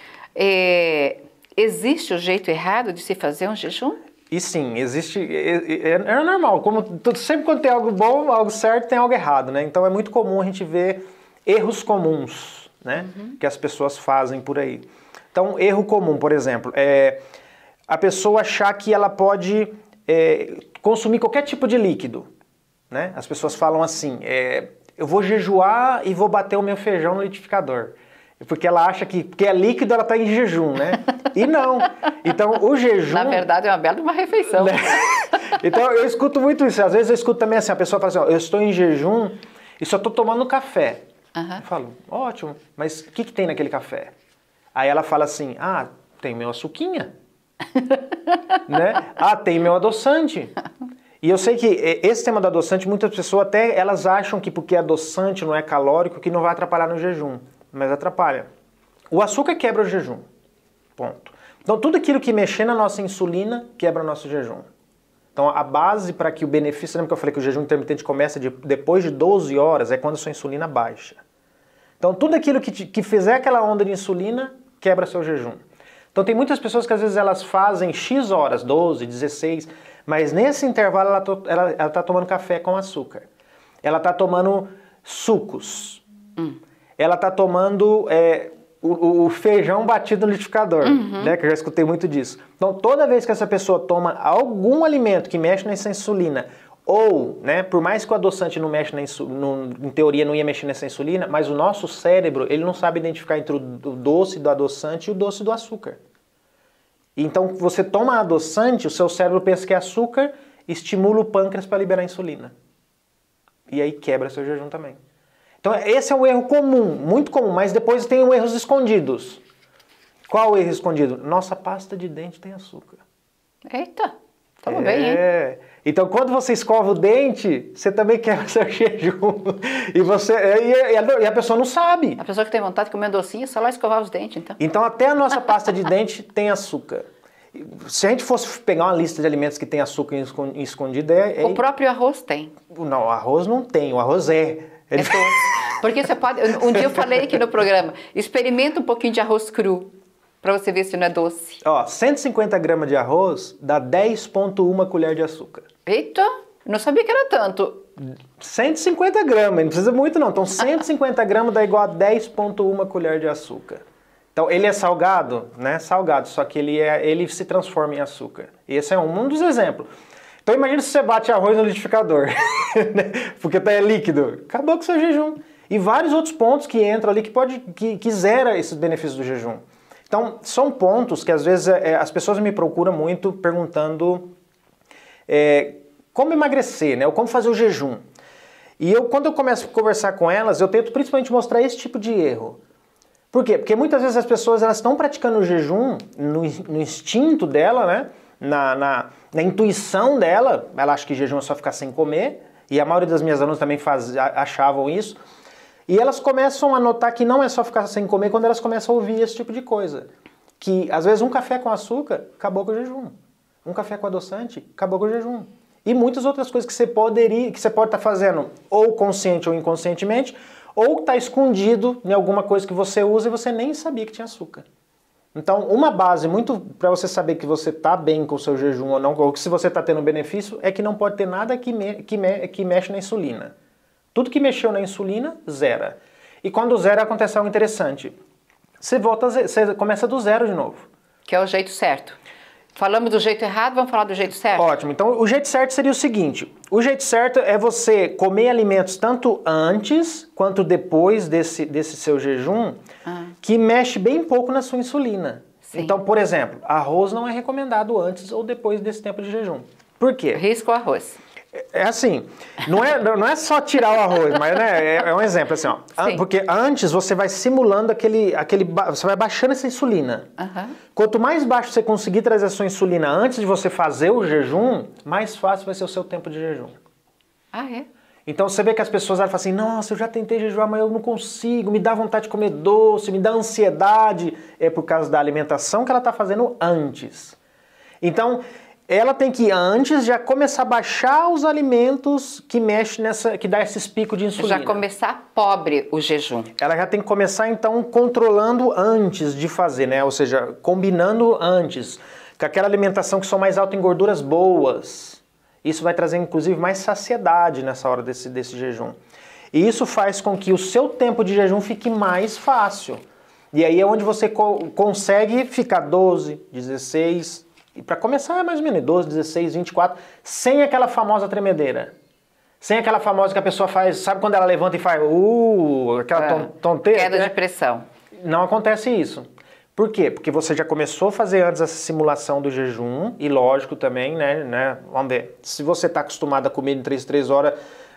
Speaker 2: É, existe o jeito errado de se fazer um jejum?
Speaker 5: E sim, existe, é, é, é normal, como sempre quando tem algo bom, algo certo, tem algo errado, né? Então é muito comum a gente ver erros comuns, né? Uhum. Que as pessoas fazem por aí. Então, erro comum, por exemplo, é a pessoa achar que ela pode é, consumir qualquer tipo de líquido, né? As pessoas falam assim, é, eu vou jejuar e vou bater o meu feijão no liquidificador. Porque ela acha que porque é líquido, ela está em jejum, né? E não. Então, o jejum...
Speaker 2: Na verdade, é uma bela uma refeição.
Speaker 5: Né? Então, eu escuto muito isso. Às vezes eu escuto também assim, a pessoa fala assim, ó, eu estou em jejum e só estou tomando café. Uhum. Eu falo, ótimo, mas o que, que tem naquele café? Aí ela fala assim, ah, tem meu açuquinha. Né? Ah, tem meu adoçante. E eu sei que esse tema do adoçante, muitas pessoas até elas acham que porque é adoçante, não é calórico, que não vai atrapalhar no jejum. Mas atrapalha. O açúcar quebra o jejum. Ponto. Então tudo aquilo que mexer na nossa insulina quebra o nosso jejum. Então a base para que o benefício... Lembra que eu falei que o jejum intermitente começa de, depois de doze horas? É quando a sua insulina baixa. Então tudo aquilo que, te, que fizer aquela onda de insulina quebra seu jejum. Então tem muitas pessoas que às vezes elas fazem X horas, doze, dezesseis, mas nesse intervalo ela está ela, ela tá tomando café com açúcar. Ela está tomando sucos. Hum. Ela está tomando é, o, o feijão batido no liquidificador, uhum. né, que eu já escutei muito disso. Então, toda vez que essa pessoa toma algum alimento que mexe nessa insulina, ou, né, por mais que o adoçante não mexe na insulina, em teoria não ia mexer nessa insulina, mas o nosso cérebro, ele não sabe identificar entre o doce do adoçante e o doce do açúcar. Então, você toma adoçante, o seu cérebro pensa que é açúcar, estimula o pâncreas para liberar insulina. E aí quebra seu jejum também. Então esse é um erro comum, muito comum, mas depois tem erros escondidos. Qual o erro escondido? Nossa pasta de dente tem açúcar.
Speaker 2: Eita, tamo
Speaker 5: é.
Speaker 2: bem, hein?
Speaker 5: Então quando você escova o dente, você também quebra seu jejum. E, você, e, a, e a pessoa não sabe.
Speaker 2: A pessoa que tem vontade de comer docinho, só lá escovar os dentes, então.
Speaker 5: Então até a nossa pasta de dente tem açúcar. Se a gente fosse pegar uma lista de alimentos que tem açúcar escondido... É, é...
Speaker 2: O próprio arroz tem.
Speaker 5: Não, o arroz não tem, o arroz é...
Speaker 2: É doce. Porque você pode... Um dia eu falei aqui no programa, experimenta um pouquinho de arroz cru, para você ver se não é doce.
Speaker 5: Ó, cento e cinquenta gramas de arroz dá dez vírgula um colher de açúcar.
Speaker 2: Eita, não sabia que era tanto.
Speaker 5: cento e cinquenta gramas, não precisa muito não. Então cento e cinquenta gramas dá igual a dez vírgula um colher de açúcar. Então ele é salgado, né? Salgado, só que ele, é, ele se transforma em açúcar. Esse é um, um dos exemplos. Então imagina se você bate arroz no liquidificador, porque tá é líquido. Acabou com o seu jejum. E vários outros pontos que entram ali que, pode, que, que zera esses benefícios do jejum. Então, são pontos que às vezes é, as pessoas me procuram muito perguntando é, como emagrecer, né? Ou como fazer o jejum. E eu, quando eu começo a conversar com elas, eu tento principalmente mostrar esse tipo de erro. Por quê? Porque muitas vezes as pessoas elas estão praticando o jejum no, no instinto dela, né? Na, na, na intuição dela, ela acha que jejum é só ficar sem comer, e a maioria das minhas alunas também faz, achavam isso, e elas começam a notar que não é só ficar sem comer quando elas começam a ouvir esse tipo de coisa. Que às vezes um café com açúcar acabou com o jejum, um café com adoçante acabou com o jejum. E muitas outras coisas que você poderia, que você pode estar fazendo ou consciente ou inconscientemente, ou está escondido em alguma coisa que você usa e você nem sabia que tinha açúcar. Então, uma base muito para você saber que você está bem com o seu jejum ou não, ou que se você está tendo benefício, é que não pode ter nada que, me, que, me, que mexe na insulina. Tudo que mexeu na insulina, zera. E quando zera, acontece algo interessante. Você volta, você começa do zero de novo.
Speaker 2: Que é o jeito certo. Falamos do jeito errado, vamos falar do jeito certo?
Speaker 5: Ótimo. Então, o jeito certo seria o seguinte. O jeito certo é você comer alimentos tanto antes quanto depois desse, desse seu jejum, ah. que mexe bem pouco na sua insulina. Sim. Então, por exemplo, arroz não é recomendado antes ou depois desse tempo de jejum. Por quê?
Speaker 2: Risco o arroz.
Speaker 5: É assim, não é, não é só tirar o arroz, mas né, é, é um exemplo assim, ó. Sim. Porque antes você vai simulando aquele, aquele, você vai baixando essa insulina. Uhum. Quanto mais baixo você conseguir trazer a sua insulina antes de você fazer o jejum, mais fácil vai ser o seu tempo de jejum.
Speaker 2: Ah, é?
Speaker 5: Então você vê que as pessoas falam assim, nossa, eu já tentei jejuar, mas eu não consigo, me dá vontade de comer doce, me dá ansiedade. É por causa da alimentação que ela está fazendo antes. Então, ela tem que antes já começar a baixar os alimentos que mexe nessa, que dá esses picos de insulina.
Speaker 2: Já começar pobre o jejum.
Speaker 5: Ela já tem que começar então controlando antes de fazer, né? Ou seja, combinando antes, com aquela alimentação que são mais alta em gorduras boas. Isso vai trazer inclusive mais saciedade nessa hora desse, desse jejum. E isso faz com que o seu tempo de jejum fique mais fácil. E aí é onde você co consegue ficar doze, dezesseis... E para começar é mais ou menos doze, dezesseis, vinte e quatro, sem aquela famosa tremedeira. Sem aquela famosa que a pessoa faz, sabe quando ela levanta e faz, uh, aquela
Speaker 2: é,
Speaker 5: tonteira?
Speaker 2: Queda
Speaker 5: né?
Speaker 2: de pressão.
Speaker 5: Não acontece isso. Por quê? Porque você já começou a fazer antes essa simulação do jejum, e lógico também, né, né vamos ver, se você está acostumado a comer em três, três horas,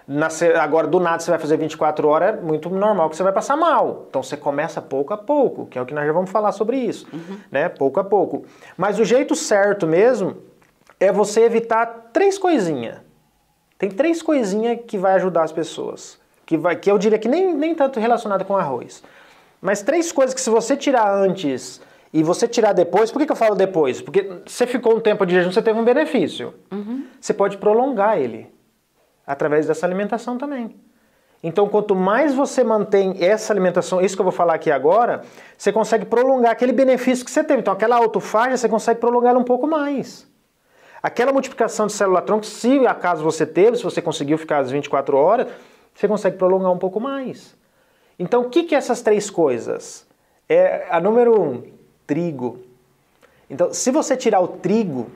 Speaker 5: agora do nada você vai fazer vinte e quatro horas, é muito normal que você vai passar mal. Então você começa pouco a pouco, que é o que nós já vamos falar sobre isso, uhum. né? Pouco a pouco. Mas o jeito certo mesmo é você evitar três coisinhas. Tem três coisinhas que vai ajudar as pessoas, que, vai, que eu diria que nem, nem tanto relacionada com arroz. Mas três coisas que se você tirar antes e você tirar depois, por que, que eu falo depois? Porque você ficou um tempo de jejum, você teve um benefício. Uhum. Você pode prolongar ele. Através dessa alimentação também. Então, quanto mais você mantém essa alimentação, isso que eu vou falar aqui agora, você consegue prolongar aquele benefício que você teve. Então, aquela autofágia, você consegue prolongar um pouco mais. Aquela multiplicação de célula-tronco, se acaso você teve, se você conseguiu ficar às vinte e quatro horas, você consegue prolongar um pouco mais. Então, o que que é essas três coisas? É a número um, trigo. Então, se você tirar o trigo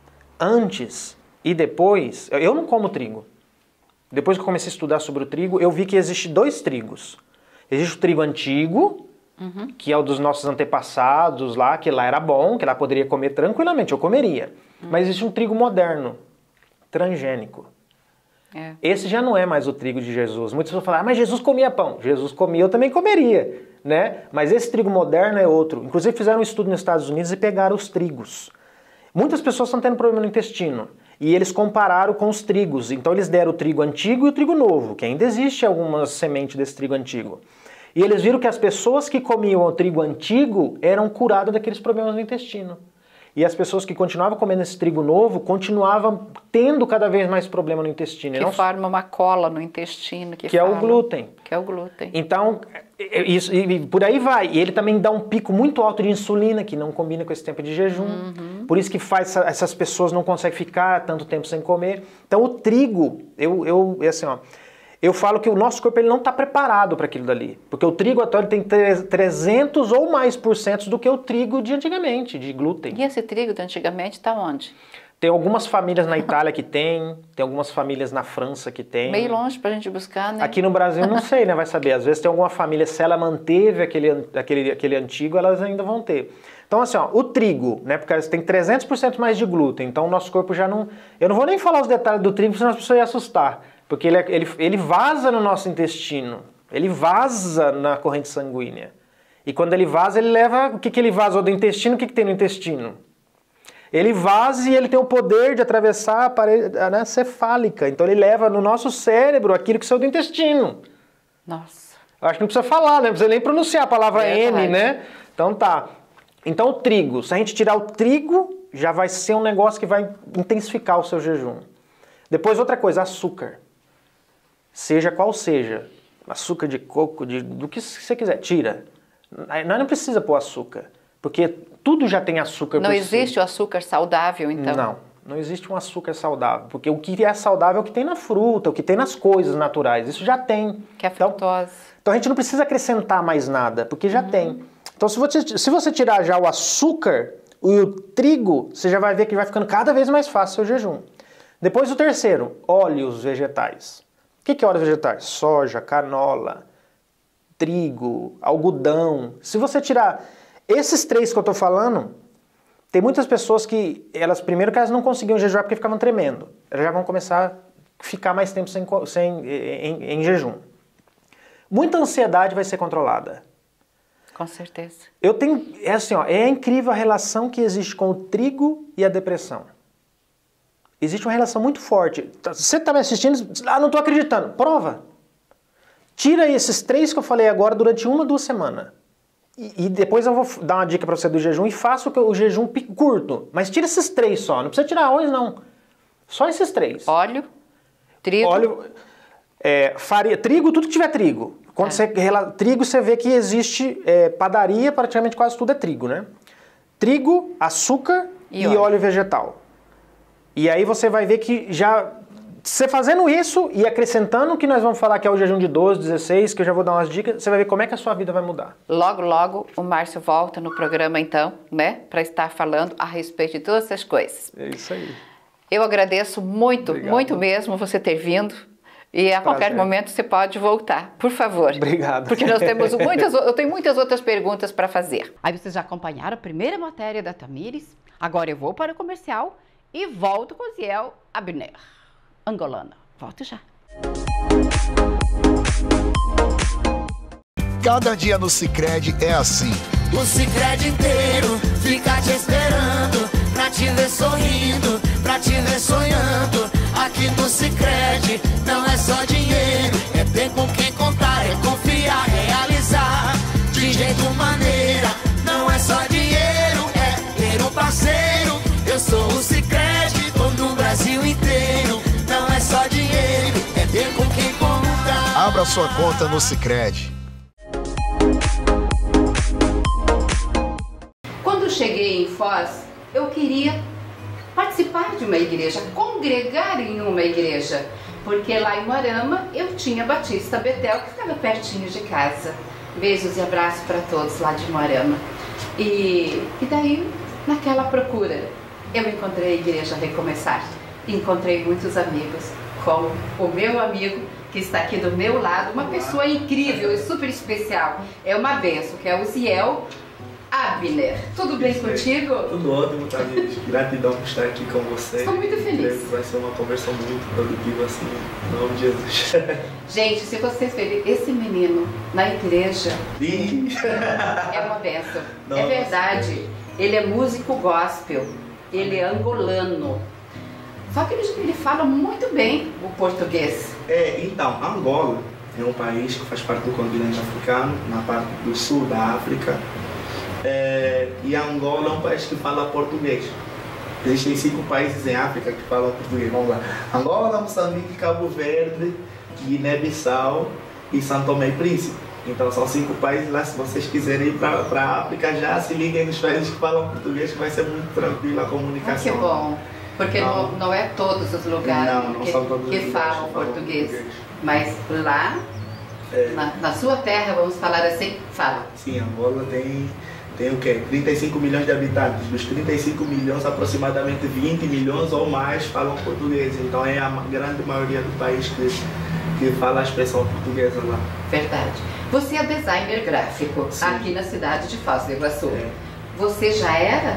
Speaker 5: antes e depois... Eu não como trigo. Depois que eu comecei a estudar sobre o trigo, eu vi que existe dois trigos. Existe o trigo antigo, uhum. que é o dos nossos antepassados lá, que lá era bom, que lá poderia comer tranquilamente, eu comeria. Uhum. Mas existe um trigo moderno, transgênico. É. Esse já não é mais o trigo de Jesus. Muitas pessoas falam, ah, mas Jesus comia pão. Jesus comia, eu também comeria. Né? Mas esse trigo moderno é outro. Inclusive fizeram um estudo nos Estados Unidos e pegaram os trigos. Muitas pessoas estão tendo problema no intestino. E eles compararam com os trigos. Então eles deram o trigo antigo e o trigo novo, que ainda existe algumas sementes desse trigo antigo. E eles viram que as pessoas que comiam o trigo antigo eram curadas daqueles problemas no intestino. E as pessoas que continuavam comendo esse trigo novo continuavam tendo cada vez mais problema no intestino.
Speaker 2: Que
Speaker 5: não...
Speaker 2: forma uma cola no intestino. Que,
Speaker 5: que é o glúten.
Speaker 2: Que é o glúten.
Speaker 5: Então, isso, e por aí vai. E ele também dá um pico muito alto de insulina, que não combina com esse tempo de jejum. Uhum. Por isso que faz essas pessoas não conseguem ficar tanto tempo sem comer. Então o trigo, eu, eu assim, ó, eu falo que o nosso corpo ele não está preparado para aquilo dali. Porque o trigo atual ele tem trezentos ou mais por cento do que o trigo de antigamente, de glúten.
Speaker 2: E esse trigo de antigamente está onde?
Speaker 5: Tem algumas famílias na Itália que tem, tem algumas famílias na França que tem.
Speaker 2: Meio longe pra gente buscar, né?
Speaker 5: Aqui no Brasil não sei, né? Vai saber. Às vezes tem alguma família, se ela manteve aquele, aquele, aquele antigo, elas ainda vão ter. Então assim, ó, o trigo, né? Porque tem trezentos por cento mais de glúten, então o nosso corpo já não... Eu não vou nem falar os detalhes do trigo, senão as pessoas iam assustar. Porque ele, ele, ele vaza no nosso intestino, ele vaza na corrente sanguínea. E quando ele vaza, ele leva... O que, que ele vazou do intestino? O que, que tem no intestino? Ele vaza e ele tem o poder de atravessar a parede, né, cefálica. Então ele leva no nosso cérebro aquilo que saiu do intestino.
Speaker 2: Nossa.
Speaker 5: Eu acho que não precisa falar, né? Não precisa nem pronunciar a palavra
Speaker 2: É
Speaker 5: M,
Speaker 2: verdade.
Speaker 5: né? Então tá. Então o trigo, se a gente tirar o trigo, já vai ser um negócio que vai intensificar o seu jejum. Depois outra coisa, açúcar. Seja qual seja. Açúcar de coco, de, do que você quiser, tira. Nós não precisa pôr açúcar. Porque tudo já tem açúcar
Speaker 2: Não
Speaker 5: por
Speaker 2: existe
Speaker 5: si.
Speaker 2: o açúcar saudável, então?
Speaker 5: Não, não existe um açúcar saudável. Porque o que é saudável é o que tem na fruta, o que tem nas coisas naturais. Isso já tem.
Speaker 2: Que é a frutose.
Speaker 5: Então, então a gente não precisa acrescentar mais nada, porque já uhum. tem. Então se você, se você tirar já o açúcar e o trigo, você já vai ver que vai ficando cada vez mais fácil o seu jejum. Depois o terceiro, óleos vegetais. O que é óleos vegetais? Soja, canola, trigo, algodão. Se você tirar... Esses três que eu estou falando, tem muitas pessoas que, elas primeiro que elas não conseguiam jejuar porque ficavam tremendo. Elas já vão começar a ficar mais tempo sem, sem, em, em jejum. Muita ansiedade vai ser controlada.
Speaker 2: Com certeza. Eu
Speaker 5: tenho, é assim, ó, é incrível a relação que existe com o trigo e a depressão. Existe uma relação muito forte. Você está me assistindo, ah, não estou acreditando. Prova. Tira esses três que eu falei agora durante uma, duas semanas. E, e depois eu vou dar uma dica para você do jejum e faça o, o jejum curto. Mas tira esses três só, não precisa tirar arroz não. Só esses três.
Speaker 2: Óleo, trigo.
Speaker 5: Óleo, é, farinha, trigo, tudo que tiver trigo. Quando é. você trigo, você vê que existe é, padaria, praticamente quase tudo é trigo, né? Trigo, açúcar e, e óleo. óleo vegetal. E aí você vai ver que já... Você fazendo isso e acrescentando o que nós vamos falar que é o jejum de doze, dezesseis, que eu já vou dar umas dicas, você vai ver como é que a sua vida vai mudar.
Speaker 2: Logo, logo, o Márcio volta no programa, então, né? Para estar falando a respeito de todas essas coisas.
Speaker 5: É isso aí.
Speaker 2: Eu agradeço muito,
Speaker 5: Obrigado. muito
Speaker 2: mesmo você ter vindo. E a
Speaker 5: Prazer.
Speaker 2: qualquer momento você pode voltar, por favor.
Speaker 5: Obrigado.
Speaker 2: Porque nós temos muitas, eu tenho muitas outras perguntas para fazer. Aí vocês já acompanharam a primeira matéria da Tamires. Agora eu vou para o comercial e volto com o Ziel Abner, angolana. Volto já.
Speaker 3: Cada dia no Sicredi é assim.
Speaker 4: O Sicredi inteiro fica te esperando, pra te ver sorrindo, pra te ver sonhando. Aqui no Sicredi não é só dinheiro, é ter com quem contar, é confiar, realizar de jeito maneira. Não é só dinheiro, é ter um parceiro. Eu sou o Sicredi, tô no Brasil inteiro. Não é só dinheiro, é ter com quem contar.
Speaker 3: Abra sua conta no Sicredi.
Speaker 2: Quando cheguei em Foz, eu queria participar de uma igreja, congregar em uma igreja, porque lá em Moarama eu tinha Batista Betel, que ficava pertinho de casa. Beijos e abraços para todos lá de Moarama. E, e daí, naquela procura, eu encontrei a Igreja Recomeçar. Encontrei muitos amigos, como o meu amigo que está aqui do meu lado, uma pessoa incrível e super especial. É uma benção, que é o Ziel Abner. Tudo bem contigo?
Speaker 9: Tudo ótimo, Tamires. Gratidão por estar aqui com você.
Speaker 2: Estou muito feliz.
Speaker 9: Vai ser uma conversa muito produtiva, assim, em nome de Jesus.
Speaker 2: Gente, se vocês verem esse menino na igreja,
Speaker 9: Sim.
Speaker 2: é uma benção.
Speaker 9: Nossa.
Speaker 2: É verdade. Ele é músico gospel, ele é angolano. Só que ele, ele fala muito bem o português.
Speaker 9: É, então, Angola é um país que faz parte do continente africano, na parte do sul da África. É, e Angola é um país que fala português. Existem cinco países em África que falam português. Vamos lá: Angola, Moçambique, Cabo Verde, Guiné-Bissau e São Tomé e Príncipe. Então são cinco países lá. Se vocês quiserem ir para a África, já se liguem nos países que falam português, que vai ser muito tranquila a comunicação.
Speaker 2: Ah, que bom. Porque não, não, não é todos os lugares
Speaker 9: não, não
Speaker 2: que,
Speaker 9: são todos
Speaker 2: que
Speaker 9: os
Speaker 2: falam
Speaker 9: lugares
Speaker 2: português.
Speaker 9: português.
Speaker 2: Mas lá,
Speaker 9: é.
Speaker 2: na, na sua terra, vamos falar assim, fala.
Speaker 9: Sim, Angola tem tem o quê? trinta e cinco milhões de habitantes. Dos trinta e cinco milhões, aproximadamente vinte milhões ou mais falam português. Então é a grande maioria do país que, que fala a expressão portuguesa lá.
Speaker 2: Verdade. Você é designer gráfico. Sim. Aqui na cidade de Foz do Iguaçu. É. Você já era?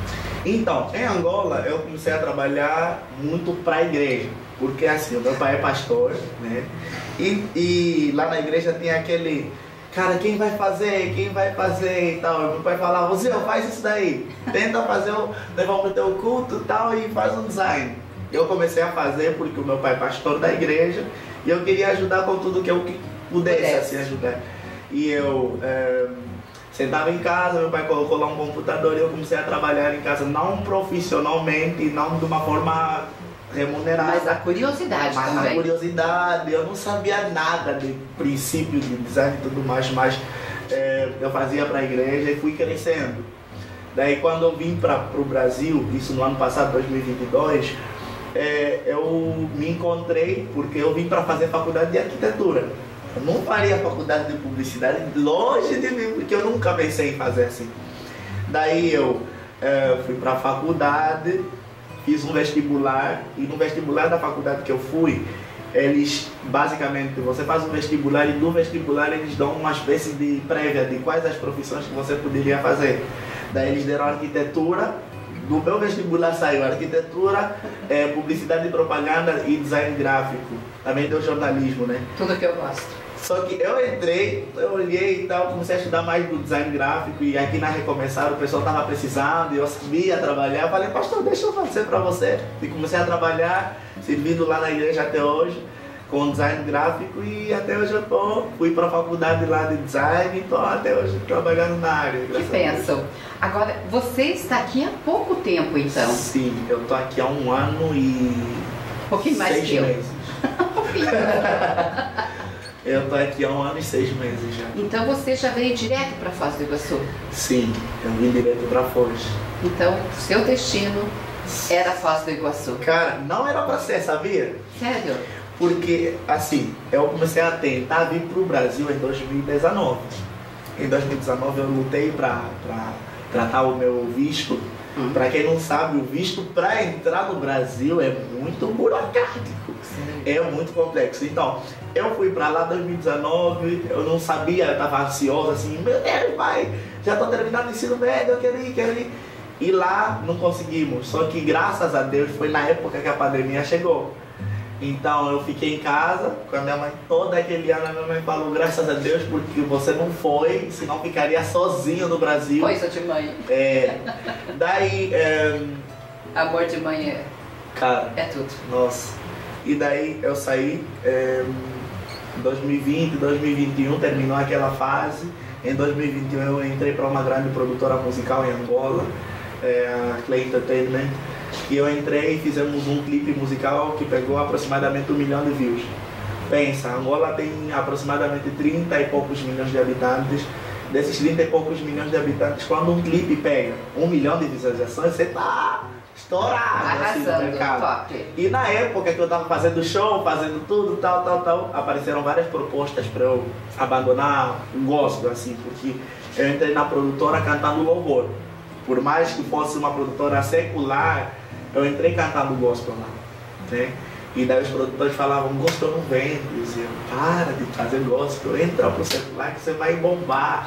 Speaker 9: Então, em Angola eu comecei a trabalhar muito para a igreja. Porque assim, o meu pai é pastor, né? E, e lá na igreja tinha aquele... Cara, quem vai fazer? Quem vai fazer e tal? Meu pai falava, você faz isso daí. Tenta fazer, o, levar o teu culto e tal e faz um design. Eu comecei a fazer porque o meu pai é pastor da igreja e eu queria ajudar com tudo que eu pudesse assim, ajudar. E eu é, sentava em casa, meu pai colocou lá um computador e eu comecei a trabalhar em casa, não profissionalmente, não de uma forma... remunerada.
Speaker 2: Mas a curiosidade
Speaker 9: mas
Speaker 2: também.
Speaker 9: a curiosidade, eu não sabia nada de princípio de design e tudo mais, mas é, eu fazia para a igreja e fui crescendo. Daí quando eu vim para o Brasil, isso no ano passado, dois mil e vinte e dois, é, eu me encontrei porque eu vim para fazer faculdade de arquitetura. Eu não faria faculdade de publicidade, longe de mim, porque eu nunca pensei em fazer assim. Daí eu é, fui para a faculdade, fiz um vestibular e no vestibular da faculdade que eu fui, eles basicamente, você faz um vestibular e no vestibular eles dão uma espécie de prévia de quais as profissões que você poderia fazer. Daí eles deram arquitetura, do meu vestibular saiu arquitetura, é, publicidade e propaganda e design gráfico. Também deu jornalismo, né?
Speaker 2: Tudo que eu gosto.
Speaker 9: Só que eu entrei, eu olhei e tal, comecei a estudar mais do design gráfico e aqui na Recomeçar o pessoal estava precisando e eu sabia trabalhar. Eu falei, pastor, deixa eu fazer para você. E comecei a trabalhar, servindo lá na igreja até hoje, com design gráfico e até hoje eu tô, fui para a faculdade lá de design e estou até hoje trabalhando na área.
Speaker 2: Que bênção. Agora, você está aqui há pouco tempo então?
Speaker 9: Sim, eu estou aqui há um ano e...
Speaker 2: Um pouquinho mais
Speaker 9: seis
Speaker 2: que eu.
Speaker 9: meses.
Speaker 2: Um pouquinho.
Speaker 9: Eu tô aqui há um ano e seis meses já.
Speaker 2: Então você já veio direto para Foz do Iguaçu?
Speaker 9: Sim, eu vim direto para Foz.
Speaker 2: Então, seu destino era Foz do Iguaçu?
Speaker 9: Cara, não era para ser, sabia?
Speaker 2: Sério?
Speaker 9: Porque, assim, eu comecei a tentar vir pro Brasil em dois mil e dezenove. Em dois mil e dezenove eu lutei para tratar o meu visto. Hum. Para quem não sabe, o visto para entrar no Brasil é muito burocrático. Sim. É muito complexo. Então, eu fui para lá em dois mil e dezenove, eu não sabia, eu estava ansioso assim, meu Deus, pai, já estou terminando o ensino médio, eu quero ir, quero ir. E lá não conseguimos, só que graças a Deus foi na época que a pandemia chegou. Então eu fiquei em casa com a minha mãe todo aquele ano, a minha mãe falou, graças a Deus, porque você não foi, senão ficaria sozinho no Brasil.
Speaker 2: Coisa de mãe.
Speaker 9: É, daí... É,
Speaker 2: amor de mãe é...
Speaker 9: Cara,
Speaker 2: é tudo.
Speaker 9: Nossa. E daí eu saí, é, em dois mil e vinte, dois mil e vinte e um, terminou aquela fase. Em dois mil e vinte e um eu entrei para uma grande produtora musical em Angola, é, a Clay Entertainment. E eu entrei e fizemos um clipe musical que pegou aproximadamente um milhão de views. Pensa, Angola tem aproximadamente trinta e poucos milhões de habitantes. Desses trinta e poucos milhões de habitantes, quando um clipe pega um milhão de visualizações, você tá estourado assim, no mercado. Top. E na época que eu tava fazendo show, fazendo tudo, tal, tal, tal, apareceram várias propostas para eu abandonar o gospel, assim, porque eu entrei na produtora cantando louvor. Por mais que fosse uma produtora secular, eu entrei cantando gospel lá, né? E daí os produtores falavam, gospel não vende. Eu dizia, para de fazer gospel, entra pro secular que você vai bombar.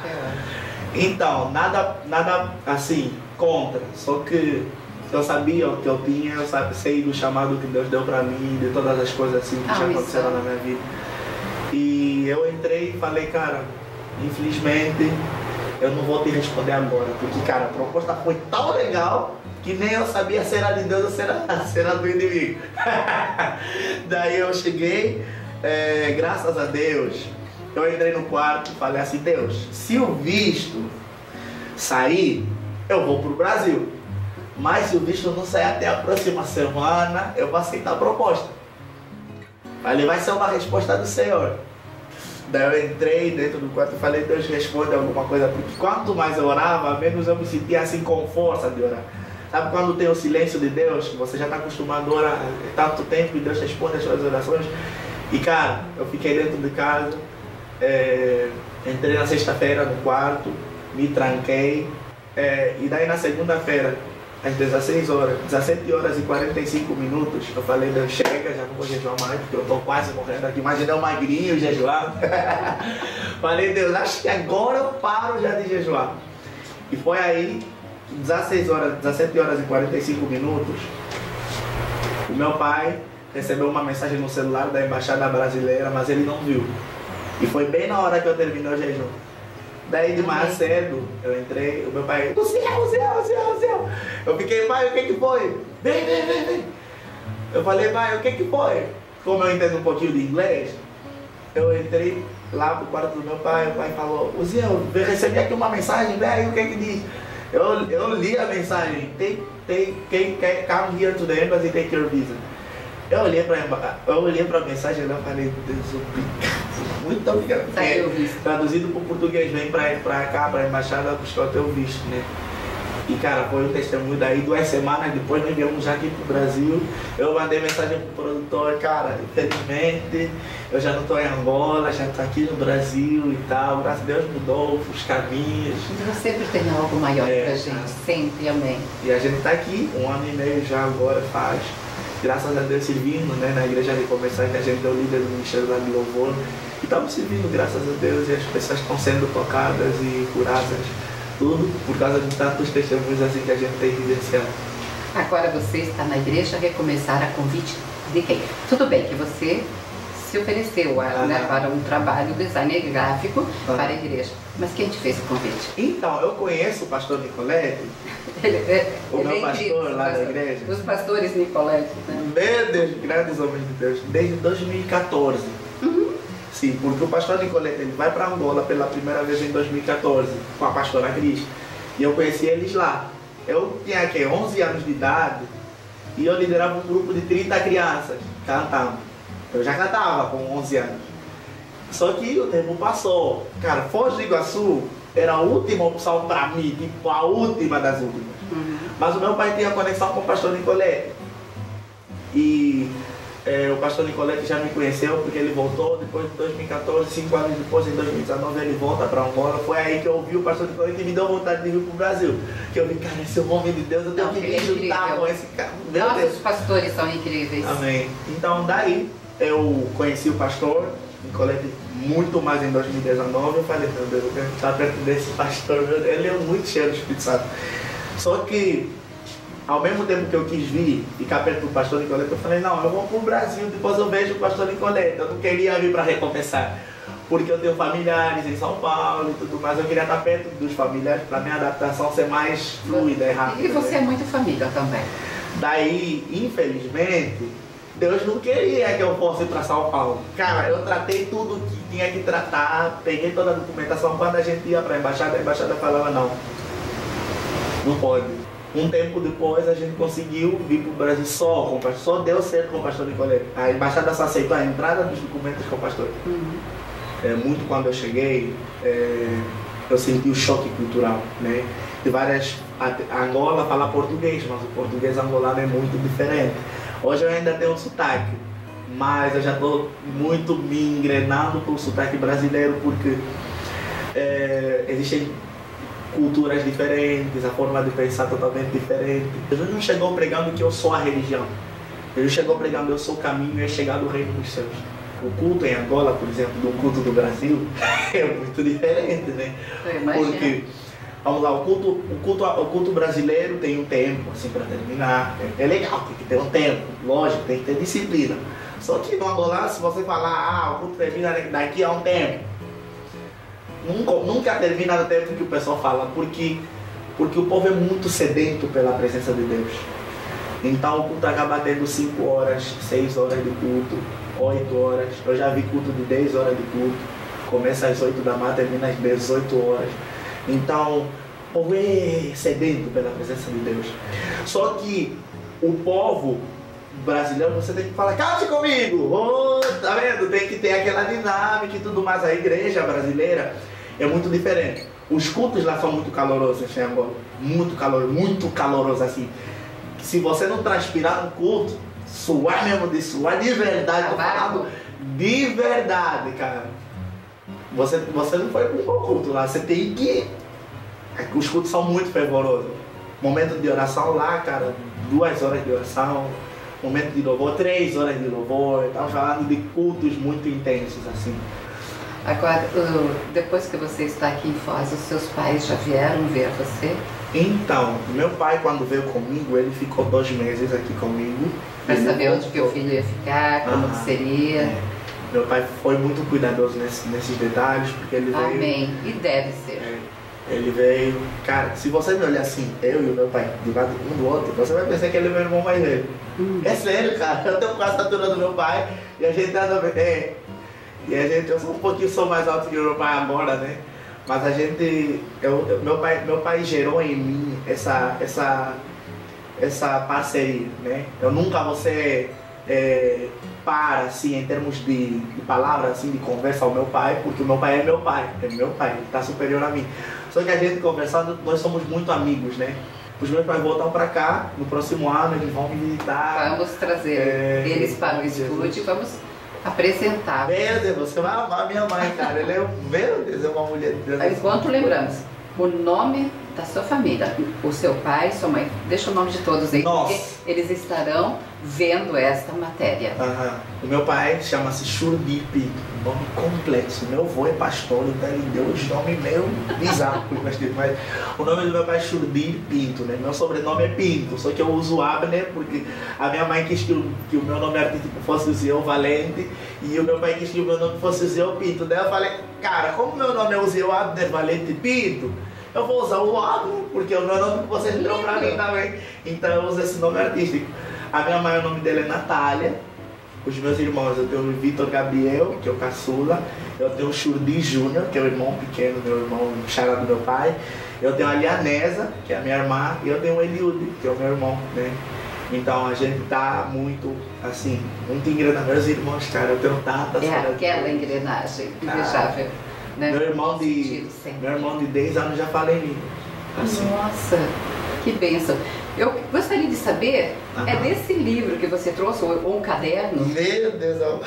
Speaker 9: É. Então, nada, nada assim, contra, só que eu sabia o que eu tinha, eu sabia, sei do chamado que Deus deu pra mim, de todas as coisas assim que ah, já aconteceram na minha vida. E eu entrei e falei, cara, infelizmente eu não vou te responder agora, porque, cara, a proposta foi tão legal que nem eu sabia se era de Deus ou se era, se era do inimigo. Daí eu cheguei, é, graças a Deus, eu entrei no quarto e falei assim, Deus, se o visto sair, eu vou pro Brasil. Mas se o visto não sair até a próxima semana, eu vou aceitar a proposta. Falei, vai ser uma resposta do Senhor. Daí eu entrei dentro do quarto e falei, Deus responde alguma coisa, porque quanto mais eu orava, menos eu me sentia assim com força de orar. Sabe quando tem o silêncio de Deus, que você já está acostumado a orar tanto tempo e Deus responde as suas orações? E cara, eu fiquei dentro de casa, é, entrei na sexta-feira no quarto, me tranquei. É, e daí na segunda-feira, às dezesseis horas, dezessete horas e quarenta e cinco minutos, eu falei, Deus, chega, já não vou jejuar mais, porque eu tô quase morrendo aqui. Imagina eu magrinho jejuar. Falei, Deus, acho que agora eu paro já de jejuar. E foi aí, dezesseis horas, dezessete horas e quarenta e cinco minutos, o meu pai recebeu uma mensagem no celular da Embaixada Brasileira, mas ele não viu. E foi bem na hora que eu terminei o jejum. Daí de manhã cedo, eu entrei, o meu pai, o céu, o céu, o céu, o céu. Eu fiquei, pai, o que que foi? Vem, vem, vem, vem. Eu falei, pai, o que que foi? Como eu entendo um pouquinho de inglês, eu entrei lá pro quarto do meu pai, o pai falou, o Zé, eu recebi aqui uma mensagem, velho, o que que diz? Eu, eu li a mensagem, take, take, take, come here to the embassy, take your visa. Eu olhei pra, eu olhei pra mensagem e falei, Deus, obrigado. Muito obrigado. É, traduzido para o português, vem para pra cá, para a embaixada buscar o teu visto, né? E cara, foi um testemunho daí, duas semanas depois nós viemos já aqui pro Brasil. Eu mandei mensagem pro produtor, cara, infelizmente eu já não estou em Angola, já estou aqui no Brasil e tal. Graças a Deus mudou os caminhos.
Speaker 2: Deus sempre tem algo maior é, pra gente, sempre, amém.
Speaker 9: E a gente está aqui, um ano e meio já agora faz. Graças a Deus servindo, né, na igreja de começar, que a gente é o líder do Ministério da Louvor. E estamos servindo, graças a Deus, e as pessoas estão sendo tocadas e curadas, tudo por causa de tantos testemunhos assim que a gente tem vivenciado.
Speaker 2: Agora você está na igreja recomeçar a convite de quem? Tudo bem que você se ofereceu a, ah, né, para um trabalho designer gráfico ah. para a igreja, mas quem te fez o convite?
Speaker 9: Então, eu conheço o pastor Nicolete,
Speaker 2: ele, é,
Speaker 9: o
Speaker 2: ele
Speaker 9: meu
Speaker 2: é
Speaker 9: pastor
Speaker 2: incrível,
Speaker 9: lá
Speaker 2: pastor,
Speaker 9: da igreja.
Speaker 2: Os pastores Nicolete, né?
Speaker 9: Meu Deus, grandes homens de Deus, desde dois mil e quatorze.
Speaker 2: Uhum.
Speaker 9: Sim, porque o pastor Nicolete ele vai para Angola pela primeira vez em dois mil e quatorze com a pastora Cris. E eu conheci eles lá. Eu tinha aqui onze anos de idade e eu liderava um grupo de trinta crianças cantando. Eu já cantava com onze anos. Só que o tempo passou. Cara, Foz do Iguaçu era a última opção para mim, tipo a última das últimas.
Speaker 2: Uhum.
Speaker 9: Mas o meu pai tinha conexão com o pastor Nicolete. E É, o pastor Nicolete já me conheceu porque ele voltou depois de dois mil e quatorze, cinco anos depois, em dois mil e dezenove, ele volta para Angola. Foi aí que eu ouvi o pastor Nicolete e me deu vontade de vir para o Brasil. Que eu vi, cara, esse homem de Deus, eu tenho
Speaker 2: Não,
Speaker 9: que me juntar com esse cara. Meu
Speaker 2: Nossa,
Speaker 9: Deus.
Speaker 2: os pastores são incríveis.
Speaker 9: Amém. Então, daí, eu conheci o pastor Nicolete muito mais em dois mil e dezenove. Eu falei, meu Deus, eu quero estar perto desse pastor. Ele é muito cheio do Espírito Santo. Só que, ao mesmo tempo que eu quis vir, ficar perto do pastor Nicolete, eu falei, não, eu vou para o Brasil, depois eu vejo o pastor Nicolete. Eu não queria vir para recompensar, porque eu tenho familiares em São Paulo e tudo mais. Eu queria estar perto dos familiares para minha adaptação ser mais fluida e rápida.
Speaker 2: E você
Speaker 9: né?
Speaker 2: é muito família também.
Speaker 9: Daí, infelizmente, Deus não queria que eu fosse para São Paulo. Cara, eu tratei tudo que tinha que tratar, peguei toda a documentação. Quando a gente ia para a embaixada, a embaixada falava, não, não pode. Um tempo depois a gente conseguiu vir para o Brasil só com o pastor, só deu certo com o pastor Nicolete. A embaixada só aceitou a entrada dos documentos com o pastor.
Speaker 2: Uhum.
Speaker 9: É, muito quando eu cheguei, é, eu senti o choque cultural, né? De várias, a Angola fala português, mas o português angolano é muito diferente. Hoje eu ainda tenho um sotaque, mas eu já estou muito me engrenando para o sotaque brasileiro, porque é, existem culturas diferentes, a forma de pensar totalmente diferente. Jesus não chegou pregando que eu sou a religião. Jesus chegou pregando eu sou o caminho e é chegar do reino dos céus. O culto em Angola, por exemplo, do culto do Brasil, é muito diferente, né? Porque, vamos lá, o culto, o culto, o culto brasileiro tem um tempo, assim, para terminar. É, é legal, tem que ter um tempo, lógico, tem que ter disciplina. Só que no Angola, se você falar, ah, o culto termina daqui a um tempo, Nunca, nunca termina no tempo que o pessoal fala, porque, porque o povo é muito sedento pela presença de Deus. Então o culto acaba tendo cinco horas, seis horas de culto, oito horas. Eu já vi culto de dez horas de culto. Começa às oito da manhã, termina às dezoito horas. Então o povo é sedento pela presença de Deus. Só que o povo brasileiro, você tem que falar, cante comigo! Oh, tá vendo? Tem que ter aquela dinâmica e tudo mais. A igreja brasileira é muito diferente. Os cultos lá são muito calorosos em Angola. Muito caloroso, muito caloroso assim. Se você não transpirar no culto, suar mesmo de suar de verdade, tô falando de verdade, cara. Você, você não foi para um bom culto lá, você tem que os cultos são muito fervorosos. Momento de oração lá, cara, duas horas de oração. Momento de louvor, três horas de louvor. Estamos falando de cultos muito intensos, assim.
Speaker 2: Agora, depois que você está aqui em Foz, os seus pais já vieram ver você?
Speaker 9: Então, meu pai, quando veio comigo, ele ficou dois meses aqui comigo.
Speaker 2: Para saber onde que o filho ia ficar, como ah, que seria.
Speaker 9: É. Meu pai foi muito cuidadoso nesse, nesses detalhes, porque ele veio...
Speaker 2: Amém. E deve ser.
Speaker 9: É, ele veio... Cara, se você me olhar assim, eu e o meu pai, do lado um do outro, você vai pensar que ele é meu irmão mais velho. Hum. É sério, cara. Eu tenho quase a altura do meu pai e a gente anda... É, e a gente... Eu sou um pouquinho sou mais alto que o meu pai agora, né? Mas a gente... Eu, eu, meu, pai, meu pai gerou em mim essa, essa, essa parceria, né? Eu nunca vou ser... É, para, assim, em termos de, de palavras, assim, de conversa ao meu pai, porque o meu pai é meu pai, é meu pai, ele está superior a mim. Só que a gente conversando, nós somos muito amigos, né? Os meus pais voltam para cá, no próximo ano eles vão me visitar.
Speaker 2: Vamos trazer é, eles para o estúdio e vamos apresentar.
Speaker 9: Meu Deus, você vai amar minha mãe, cara. Ele é, meu Deus, é uma mulher de Deus.
Speaker 2: Enquanto lembramos, o nome da sua família, o seu pai, sua mãe, deixa o nome de todos aí,
Speaker 9: Nossa.
Speaker 2: Porque eles estarão vendo esta matéria.
Speaker 9: Uhum. O meu pai chama-se Churdi Pinto, nome complexo. Meu avô é pastor, então ele deu os nomes meio bizarros, mas o nome do meu pai é Churdi Pinto, né? Meu sobrenome é Pinto, só que eu uso Abner porque a minha mãe quis que o, que o meu nome artístico fosse o Zio Valente e o meu pai quis que o meu nome fosse o Zio Pinto. Daí eu falei, cara, como meu nome é o Zio Abner Valente Pinto, eu vou usar o Abner, porque é o meu nome que vocês deram pra mim também. Então eu uso esse nome artístico. A minha mãe, o nome dela é Natália. Os meus irmãos, eu tenho o Vitor Gabriel, que é o caçula. Eu tenho o Churdi Júnior, que é o irmão pequeno, meu irmão xará do meu pai. Eu tenho a Lianesa, que é a minha irmã. E eu tenho o Eliude, que é o meu irmão, né? Então a gente tá muito, assim, muito engrenado. Meus irmãos, cara, eu tenho tanta
Speaker 2: É aquela engrenagem invejável. Né?
Speaker 9: Meu irmão de meu irmão de dez anos já fala em língua. Assim.
Speaker 2: Nossa, que bênção. Eu gostaria de saber,
Speaker 9: Aham.
Speaker 2: é desse livro que você trouxe, ou um caderno?
Speaker 9: Meu Deus, ó.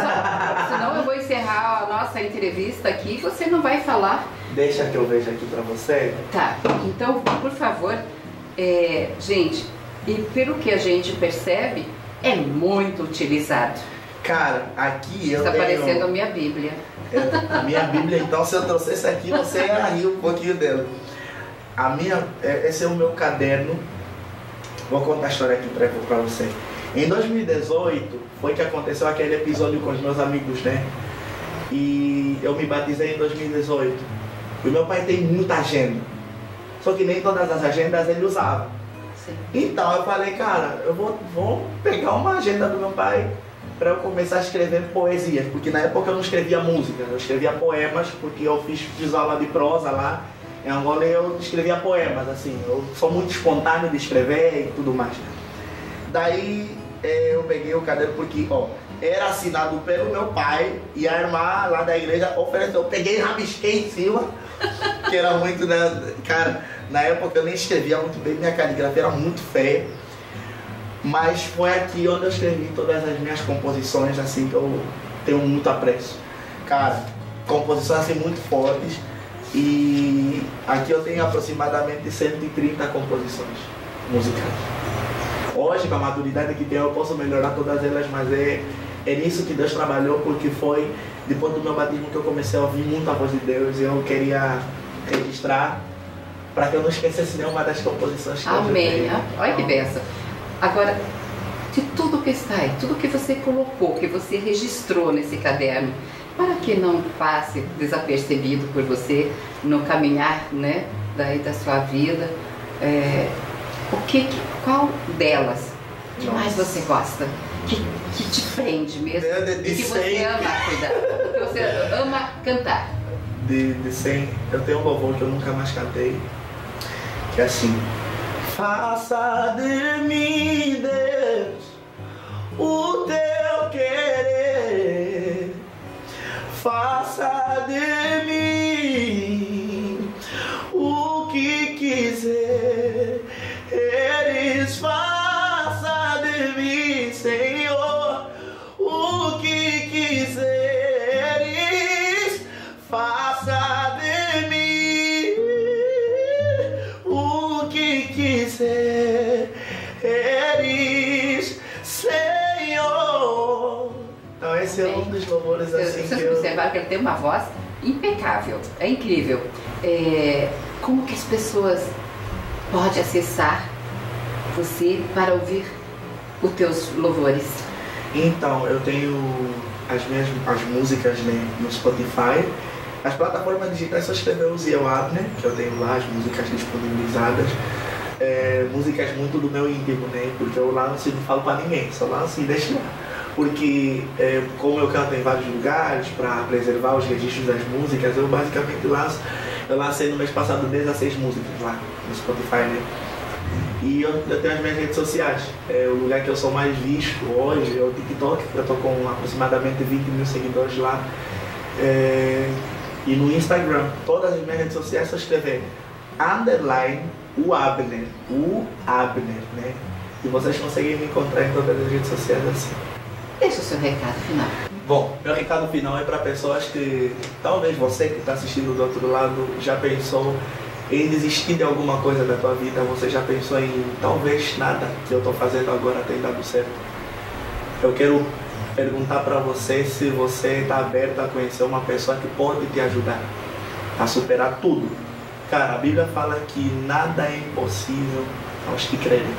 Speaker 2: Senão eu vou encerrar a nossa entrevista aqui e você não vai falar.
Speaker 9: Deixa que eu veja aqui pra você.
Speaker 2: Tá, então, por favor, é, gente, e pelo que a gente percebe, é muito utilizado.
Speaker 9: Cara, aqui eu
Speaker 2: Está
Speaker 9: tenho...
Speaker 2: Está aparecendo a minha Bíblia.
Speaker 9: É, a minha Bíblia, então, se eu trouxesse aqui, você ia rir um pouquinho dela. A minha, esse é o meu caderno. Vou contar a história aqui pra, pra você. Em dois mil e dezoito, foi que aconteceu aquele episódio com os meus amigos, né? E eu me batizei em dois mil e dezoito. E o meu pai tem muita agenda. Só que nem todas as agendas ele usava.
Speaker 2: Sim.
Speaker 9: Então eu falei, cara, eu vou, vou pegar uma agenda do meu pai para eu começar a escrever poesias, porque na época eu não escrevia música, eu escrevia poemas, porque eu fiz, fiz aula de prosa lá em Angola e eu escrevia poemas, assim, eu sou muito espontâneo de escrever e tudo mais. Daí eh, eu peguei o caderno porque, ó, era assinado pelo meu pai e a irmã lá da igreja ofereceu, eu peguei e rabisquei em cima, que era muito, né, cara, na época eu nem escrevia muito bem, minha caligrafia era muito feia. Mas foi aqui onde eu escrevi todas as minhas composições, assim, que eu tenho muito apreço. Cara, composições assim muito fortes. E aqui eu tenho aproximadamente cento e trinta composições musicais. Hoje, com a maturidade que tenho, eu posso melhorar todas elas, mas é, é nisso que Deus trabalhou, porque foi depois do meu batismo que eu comecei a ouvir muito a voz de Deus e eu queria registrar para que eu não esquecesse nenhuma das composições que
Speaker 2: Amém.
Speaker 9: eu tenho.
Speaker 2: Olha que benção. Agora, de tudo que está aí, tudo que você colocou, que você registrou nesse caderno, para que não passe desapercebido por você no caminhar, né, daí da sua vida, é, o que, qual delas que Nossa. mais você gosta, que, que te prende mesmo,
Speaker 9: de, de, de
Speaker 2: e que você
Speaker 9: cem.
Speaker 2: ama cuidar, que você ama cantar?
Speaker 9: De, de cem, eu tenho um louvor que eu nunca mais cantei, que é assim: faça de mim, Deus, o teu querer, faça de mim o que quiser, eles faça de mim, Senhor, o que quiseres, faça de mim. eres, Senhor. Então esse Amém. É um dos louvores assim
Speaker 2: Vocês
Speaker 9: que eu...
Speaker 2: observaram que ele tem uma voz impecável, é incrível. É, como que as pessoas podem acessar você para ouvir os teus louvores?
Speaker 9: Então, eu tenho as minhas as músicas, né, no Spotify. As plataformas digitais só escrever o Ziel Abner, que eu tenho lá as músicas disponibilizadas. É, músicas muito do meu íntimo, né? Porque eu lanço e não falo pra ninguém, só lanço e deixo lá. Porque é, como eu canto em vários lugares para preservar os registros das músicas, eu basicamente lanço. Eu lancei no mês passado dezesseis músicas lá no Spotify, né? E eu, eu tenho as minhas redes sociais. É, o lugar que eu sou mais visto hoje é o TikTok, eu tô com aproximadamente vinte mil seguidores lá. É, e no Instagram, todas as minhas redes sociais só escrever underline o Abner, o Abner, né? E vocês conseguem me encontrar em todas as redes sociais assim.
Speaker 2: Deixa o seu recado final.
Speaker 9: Bom, meu recado final é para pessoas que, talvez você que está assistindo do outro lado já pensou em desistir de alguma coisa da tua vida, você já pensou em talvez nada que eu estou fazendo agora tenha dado certo. Eu quero perguntar para você se você está aberto a conhecer uma pessoa que pode te ajudar a superar tudo. Cara, a Bíblia fala que nada é impossível aos que crerem.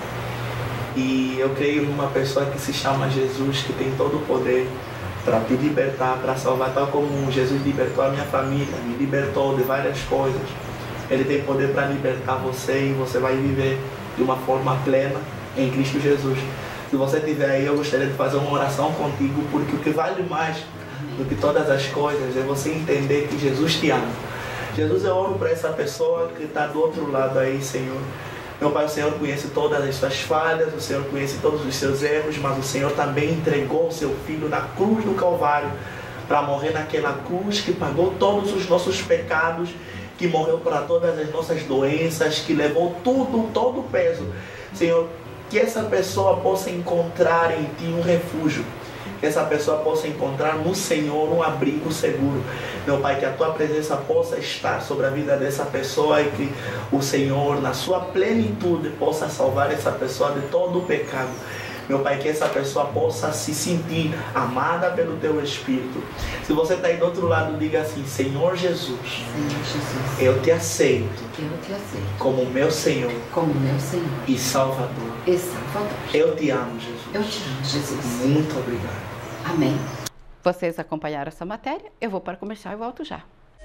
Speaker 9: E eu creio numa pessoa que se chama Jesus, que tem todo o poder para te libertar, para salvar, tal como Jesus libertou a minha família, me libertou de várias coisas. Ele tem poder para libertar você e você vai viver de uma forma plena em Cristo Jesus. Se você estiver aí, eu gostaria de fazer uma oração contigo, porque o que vale mais do que todas as coisas é você entender que Jesus te ama. Jesus, eu oro para essa pessoa que está do outro lado aí, Senhor. Meu Pai, o Senhor conhece todas as suas falhas, o Senhor conhece todos os seus erros, mas o Senhor também entregou o seu Filho na cruz do Calvário para morrer naquela cruz que pagou todos os nossos pecados, que morreu para todas as nossas doenças, que levou tudo, todo o peso. Senhor, que essa pessoa possa encontrar em Ti um refúgio, que essa pessoa possa encontrar no Senhor um abrigo seguro. Meu Pai, que a Tua presença possa estar sobre a vida dessa pessoa e que o Senhor, na sua plenitude, possa salvar essa pessoa de todo o pecado. Meu Pai, que essa pessoa possa se sentir amada pelo Teu Espírito. Se você está aí do outro lado, diga assim: Senhor Jesus,
Speaker 2: Senhor Jesus,
Speaker 9: eu te aceito,
Speaker 2: eu te aceito
Speaker 9: como meu Senhor,
Speaker 2: como meu Senhor
Speaker 9: e Salvador.
Speaker 2: e Salvador.
Speaker 9: Eu te amo, Jesus.
Speaker 2: Eu te amo, Jesus.
Speaker 9: Muito obrigado.
Speaker 2: Amém. Vocês acompanharam essa matéria? Eu vou para o comercial e volto já.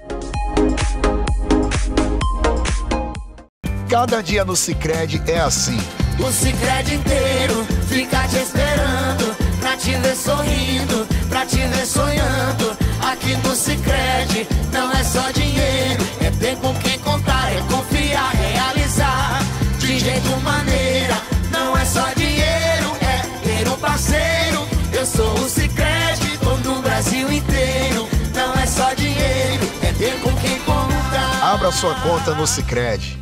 Speaker 3: Cada dia no Sicredi é assim.
Speaker 4: O Sicredi inteiro fica te esperando, pra te ver sorrindo, pra te ver sonhando. Aqui no Sicredi não é só dinheiro, é ter com quem contar, é confiar, realizar de jeito maneira. Não é só dinheiro, é ter um parceiro. Eu sou o Sicredi, tô no Brasil inteiro. Não é só dinheiro, é ter com quem contar.
Speaker 3: Abra sua conta no Sicredi.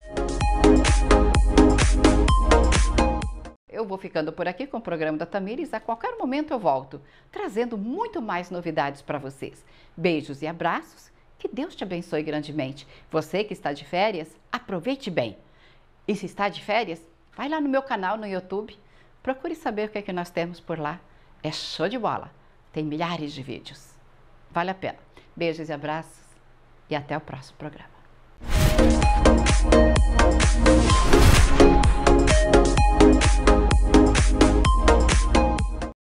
Speaker 2: Eu vou ficando por aqui com o programa da Tamires. A qualquer momento eu volto, trazendo muito mais novidades para vocês. Beijos e abraços. Que Deus te abençoe grandemente. Você que está de férias, aproveite bem. E se está de férias, vai lá no meu canal no YouTube. Procure saber o que é que nós temos por lá. É show de bola. Tem milhares de vídeos. Vale a pena. Beijos e abraços. E até o próximo programa. Thank you.